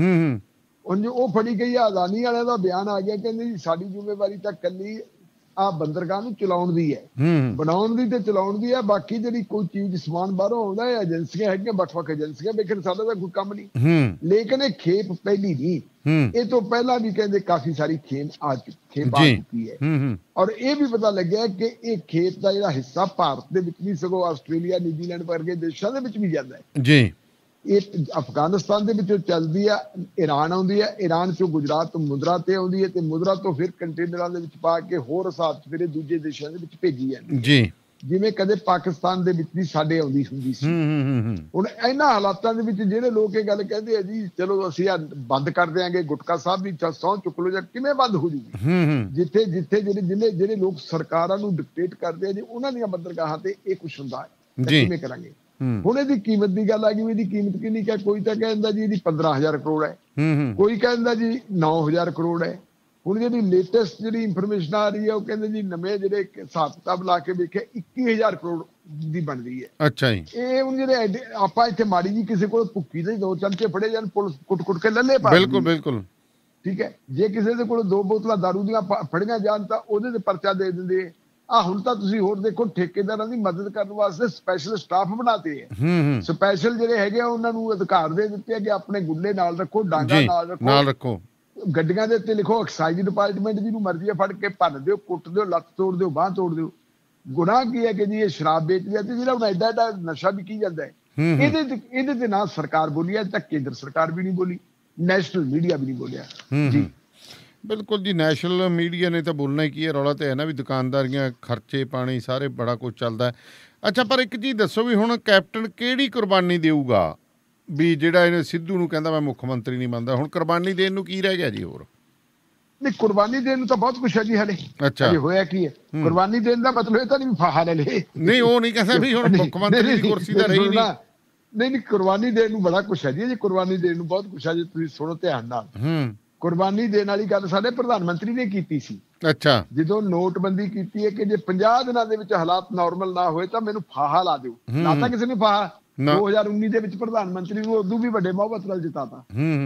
ਉਹ ਫੜੀ ਗਈ ਹੈ। ਅਦਾਨੀ ਵਾਲਿਆਂ ਦਾ ਬਿਆਨ ਆ ਗਿਆ, ਕਹਿੰਦੇ ਜੀ ਸਾਡੀ ਜ਼ਿੰਮੇਵਾਰੀ ਤਾਂ ਇਕੱਲੀ ਆ ਬੰਦਰਗਾਹ ਨੂੰ ਚਲਾਉਣ ਦੀ ਹੈ, ਬਣਾਉਣ ਦੀ ਤੇ ਚਲਾਉਣ ਦੀ ਹੈ। ਬਾਕੀ ਜਿਹੜੀ ਕੋਈ ਚੀਜ਼ ਸਮਾਨ ਬਾਹਰੋਂ ਆਉਂਦਾ ਹੈ, ਏਜੰਸੀਆਂ ਹੈਗੀਆਂ, ਵੱਖ-ਵੱਖ ਏਜੰਸੀਆਂ ਵੇਖਣ, ਸਾਡਾ ਤਾਂ ਕੋਈ ਕੰਮ ਨਹੀਂ। ਲੇਕਿਨ ਇਹ ਖੇਪ ਪਹਿਲੀ ਨਹੀਂ, ਇਹ ਤੋਂ ਪਹਿਲਾਂ ਵੀ ਕਹਿੰਦੇ ਕਾਫੀ ਸਾਰੀ ਖੇਪ ਆ ਚੁੱਕੀ ਹੈ। ਔਰ ਇਹ ਵੀ ਪਤਾ ਲੱਗਿਆ ਕਿ ਇਹ ਖੇਪ ਦਾ ਜਿਹੜਾ ਹਿੱਸਾ ਭਾਰਤ ਦੇ ਵਿੱਚ ਵੀ ਸਗੋਂ ਆਸਟ੍ਰੇਲੀਆ, ਨਿਊਜ਼ੀਲੈਂਡ ਵਰਗੇ ਦੇਸ਼ਾਂ ਦੇ ਵਿੱਚ ਵੀ ਜਾਂਦਾ ਹੈ ਜੀ। ਇਹ ਅਫਗਾਨਿਸਤਾਨ ਦੇ ਵਿੱਚੋਂ ਚੱਲਦੀ ਆ, ਈਰਾਨ ਆਉਂਦੀ ਹੈ, ਈਰਾਨ ਚੋਂ ਗੁਜਰਾਤ ਤੋਂ ਮੁੰਦਰਾ ਤੇ ਆਉਂਦੀ ਹੈ, ਤੇ ਮੁੰਦਰਾ ਤੋਂ ਫਿਰ ਕੰਟੇਨਰਾਂ ਦੇ ਵਿੱਚ ਪਾ ਕੇ ਹੋਰ ਹਿਸਾਬ 'ਚ ਫਿਰ ਦੂਜੇ ਦੇਸ਼ਾਂ ਦੇ ਵਿੱਚ ਭੇਜੀ ਜਾਂਦੀ ਜੀ, ਜਿਵੇਂ ਕਦੇ ਪਾਕਿਸਤਾਨ ਦੇ ਵਿੱਚ ਵੀ ਸਾਡੇ ਆਉਂਦੀ ਹੁੰਦੀ ਸੀ। ਹੁਣ ਇਹਨਾਂ ਹਾਲਾਤਾਂ ਦੇ ਵਿੱਚ ਜਿਹੜੇ ਲੋਕ ਇਹ ਗੱਲ ਕਹਿੰਦੇ ਆ ਜੀ ਚਲੋ ਅਸੀਂ ਬੰਦ ਕਰ ਦਿਆਂਗੇ, ਗੁਟਕਾ ਸਾਹਿਬ ਵੀ ਸਹੁੰ ਚੁੱਕ ਲਓ, ਜਾਂ ਕਿਵੇਂ ਬੰਦ ਹੋ ਜੂਗੀ? ਜਿੱਥੇ ਜਿਹੜੇ ਲੋਕ ਸਰਕਾਰਾਂ ਨੂੰ ਡਿਕਟੇਟ ਕਰਦੇ ਆ ਜੀ, ਉਹਨਾਂ ਦੀਆਂ ਬੰਦਰਗਾਹਾਂ ਤੇ ਇਹ ਕੁਛ ਹੁੰਦਾ ਹੈ, ਕਿਵੇਂ ਕਰਾਂਗੇ? ਹੁਣ ਇਹਦੀ ਕੀਮਤ ਦੀ ਗੱਲ ਆ ਗਈ, ਇਹਦੀ ਕੀਮਤ ਕਿੰਨੀ ਹੈ? ਕੋਈ ਤਾਂ ਕਹਿੰਦਾ ਜੀ ਇਹਦੀ 15,000 ਕਰੋੜ ਹੈ, ਕੋਈ ਕਹਿੰਦਾ ਜੀ 9,000 ਕਰੋੜ ਹੈ। ਹੁਣ ਜਿਹੜੀ ਲੇਟੈਸਟ ਜਿਹੜੀ ਇਨਫੋਰਮੇਸ਼ਨ ਆ ਰਹੀ ਹੈ, ਉਹ ਕਹਿੰਦੇ ਜੀ ਨਵੇਂ ਜਿਹੜੇ ਹਿਸਾਬ ਕਿਤਾਬ ਲਾ ਕੇ ਵੇਖਿਆ 21,000 ਕਰੋੜ ਦੀ ਬਣ ਰਹੀ ਹੈ। ਅੱਛਾ ਜੀ। ਇਹ ਹੁਣ ਜਿਹੜੇ ਆਪਾਂ ਇੱਥੇ ਮਾੜੀ ਜੀ ਕਿਸੇ ਕੋਲ ਭੁੱਕੀ ਦੇ 2 ਚਮਚੇ ਫੜੇ ਜਾਣ, ਪੁਲਿਸ ਕੁੱਟ ਕੇ ਲੱਲੇ ਪਾ, ਬਿਲਕੁਲ ਠੀਕ ਹੈ। ਜੇ ਕਿਸੇ ਦੇ ਕੋਲ 2 ਬੋਤਲਾਂ ਦਾਰੂ ਦੀਆਂ ਫੜੀਆਂ ਜਾਣ ਤਾਂ ਉਹਦੇ ਤੇ ਪਰਚਾ ਦੇ ਦਿੰਦੇ ਆ। ਹੁਣ ਤਾਂ ਤੁਸੀਂ ਹੋਰ ਦੇਖੋ, ਠੇਕੇਦਾਰਾਂ ਦੀ ਮਦਦ ਕਰਨ ਵਾਸਤੇ ਸਪੈਸ਼ਲ ਸਟਾਫ ਬਣਾਤੇ ਹੈ। ਸਪੈਸ਼ਲ ਜਿਹੜੇ ਹੈਗੇ ਆ ਉਹਨਾਂ ਨੂੰ ਅਧਿਕਾਰ ਦੇ ਦਿੱਤੇ ਕਿ ਆਪਣੇ ਗੁੱਲੇ ਨਾਲ ਰੱਖੋ, ਡਾਂਗਾ ਨਾਲ ਰੱਖੋ, ਗੱਡੀਆਂ ਦੇ ਉੱਤੇ ਲਿਖੋ ਐਕਸਾਈਜ਼ ਡਿਪਾਰਟਮੈਂਟ, ਜਿਹਨੂੰ ਮਰਜ਼ੀ ਫੜ ਕੇ ਭੰਨ ਦਿਓ, ਕੁੱਟ ਦਿਓ, ਲੱਤ ਤੋੜ ਦਿਓ, ਬਾਂਹ ਤੋੜ ਦਿਓ। ਗੁਨਾਹ ਕੀ ਹੈ ਕਿ ਜੀ ਇਹ ਸ਼ਰਾਬ ਵੇਚਦੀ ਹੈ ਤੇ ਜਿਹੜਾ ਹੁਣ ਐਡਾ ਐਡਾ ਨਸ਼ਾ ਵਿਕੀ ਜਾਂਦਾ ਹੈ, ਇਹਦੇ ਤੇ ਨਾ ਸਰਕਾਰ ਬੋਲੀ, ਅੱਜ ਤੱਕ ਕੇਂਦਰ ਸਰਕਾਰ ਵੀ ਨਹੀਂ ਬੋਲੀ, ਨੈਸ਼ਨਲ ਮੀਡੀਆ ਵੀ ਨਹੀਂ ਬੋਲਿਆ ਜੀ। ਬਿਲਕੁਲ ਜੀ, ਨੈਸ਼ਨਲ ਮੀਡੀਆ ਨੇ ਤਾਂ ਬੋਲਣਾ ਹੀ ਕੀ ਹੈ, ਰੌਲਾ ਤਾਂ ਹੈ ਨਾ ਵੀ ਦੁਕਾਨਦਾਰੀਆਂ, ਖਰਚੇ ਪਾਣੀ ਸਾਰੇ ਬੜਾ ਕੁਝ ਚੱਲਦਾ। ਅੱਛਾ, ਪਰ ਇੱਕ ਚੀਜ਼ ਦੱਸੋ ਵੀ ਹੁਣ ਕੈਪਟਨ ਕਿਹੜੀ ਕੁਰਬਾਨੀ ਦੇਊਗਾ? ਵੀ ਜਿਹੜਾ ਇਹਨੇ ਸਿੱਧੂ ਨੂੰ ਕਹਿੰਦਾ ਮੈਂ ਮੁੱਖ ਮੰਤਰੀ ਨਹੀਂ ਮੰਨਦਾ, ਹੁਣ ਕੁਰਬਾਨੀ ਦੇਣ ਨੂੰ ਕੀ ਰਹਿ ਗਿਆ ਜੀ? ਹੋਰ ਨਹੀਂ, ਕੁਰਬਾਨੀ ਦੇਣ ਨੂੰ ਤਾਂ ਬਹੁਤ ਕੁਛ ਹੈ ਜੀ ਹਲੇ। ਅੱਛਾ, ਹੋਇਆ ਕੀ ਹੈ? ਕੁਰਬਾਨੀ ਦੇਣ ਦਾ ਮਤਲਬ ਇਹ ਤਾਂ ਨਹੀਂ ਫਾਹਾ ਲੈ ਲੇ, ਨਹੀਂ, ਉਹ ਨਹੀਂ ਕਹਿੰਦਾ ਵੀ ਹੁਣ ਮੁੱਖ ਮੰਤਰੀ ਦੀ ਕੁਰਸੀ ਤਾਂ ਰਹੀ ਨਹੀਂ। ਕੁਰਬਾਨੀ ਦੇਣ ਨੂੰ ਬੜਾ ਕੁਛ ਹੈ ਜੀ, ਕੁਰਬਾਨੀ ਦੇਣ ਨੂੰ ਬਹੁਤ ਕੁਛ ਹੈ ਜੀ। ਤੁਸੀਂ ਸੁਣੋ ਧਿਆਨ ਨਾਲ। ਕੁਰਬਾਨੀ ਦੇਣ ਵਾਲੀ ਗੱਲ ਸਾਡੇ ਪ੍ਰਧਾਨ ਮੰਤਰੀ ਨੇ ਕੀਤੀ ਸੀ। ਅੱਛਾ, ਜਦੋਂ ਨੋਟਬੰਦੀ ਕੀਤੀ ਹੈ ਕਿ ਜੇ 50 ਦਿਨਾਂ ਦੇ ਵਿੱਚ ਹਾਲਾਤ ਨਾਰਮਲ ਨਾ ਹੋਏ ਤਾਂ ਮੈਨੂੰ ਫਾਹਾ ਲਾ ਦਿਓ। ਨਾ ਤਾਂ ਕਿਸੇ ਨੇ ਫਾਹਾ 2019 ਦੇ ਵਿੱਚ ਪ੍ਰਧਾਨ ਮੰਤਰੀ ਨੂੰ ਉਦੋਂ ਵੀ ਵੱਡੇ ਬਹੁਮਤ ਨਾਲ ਜਿਤਾਤਾ।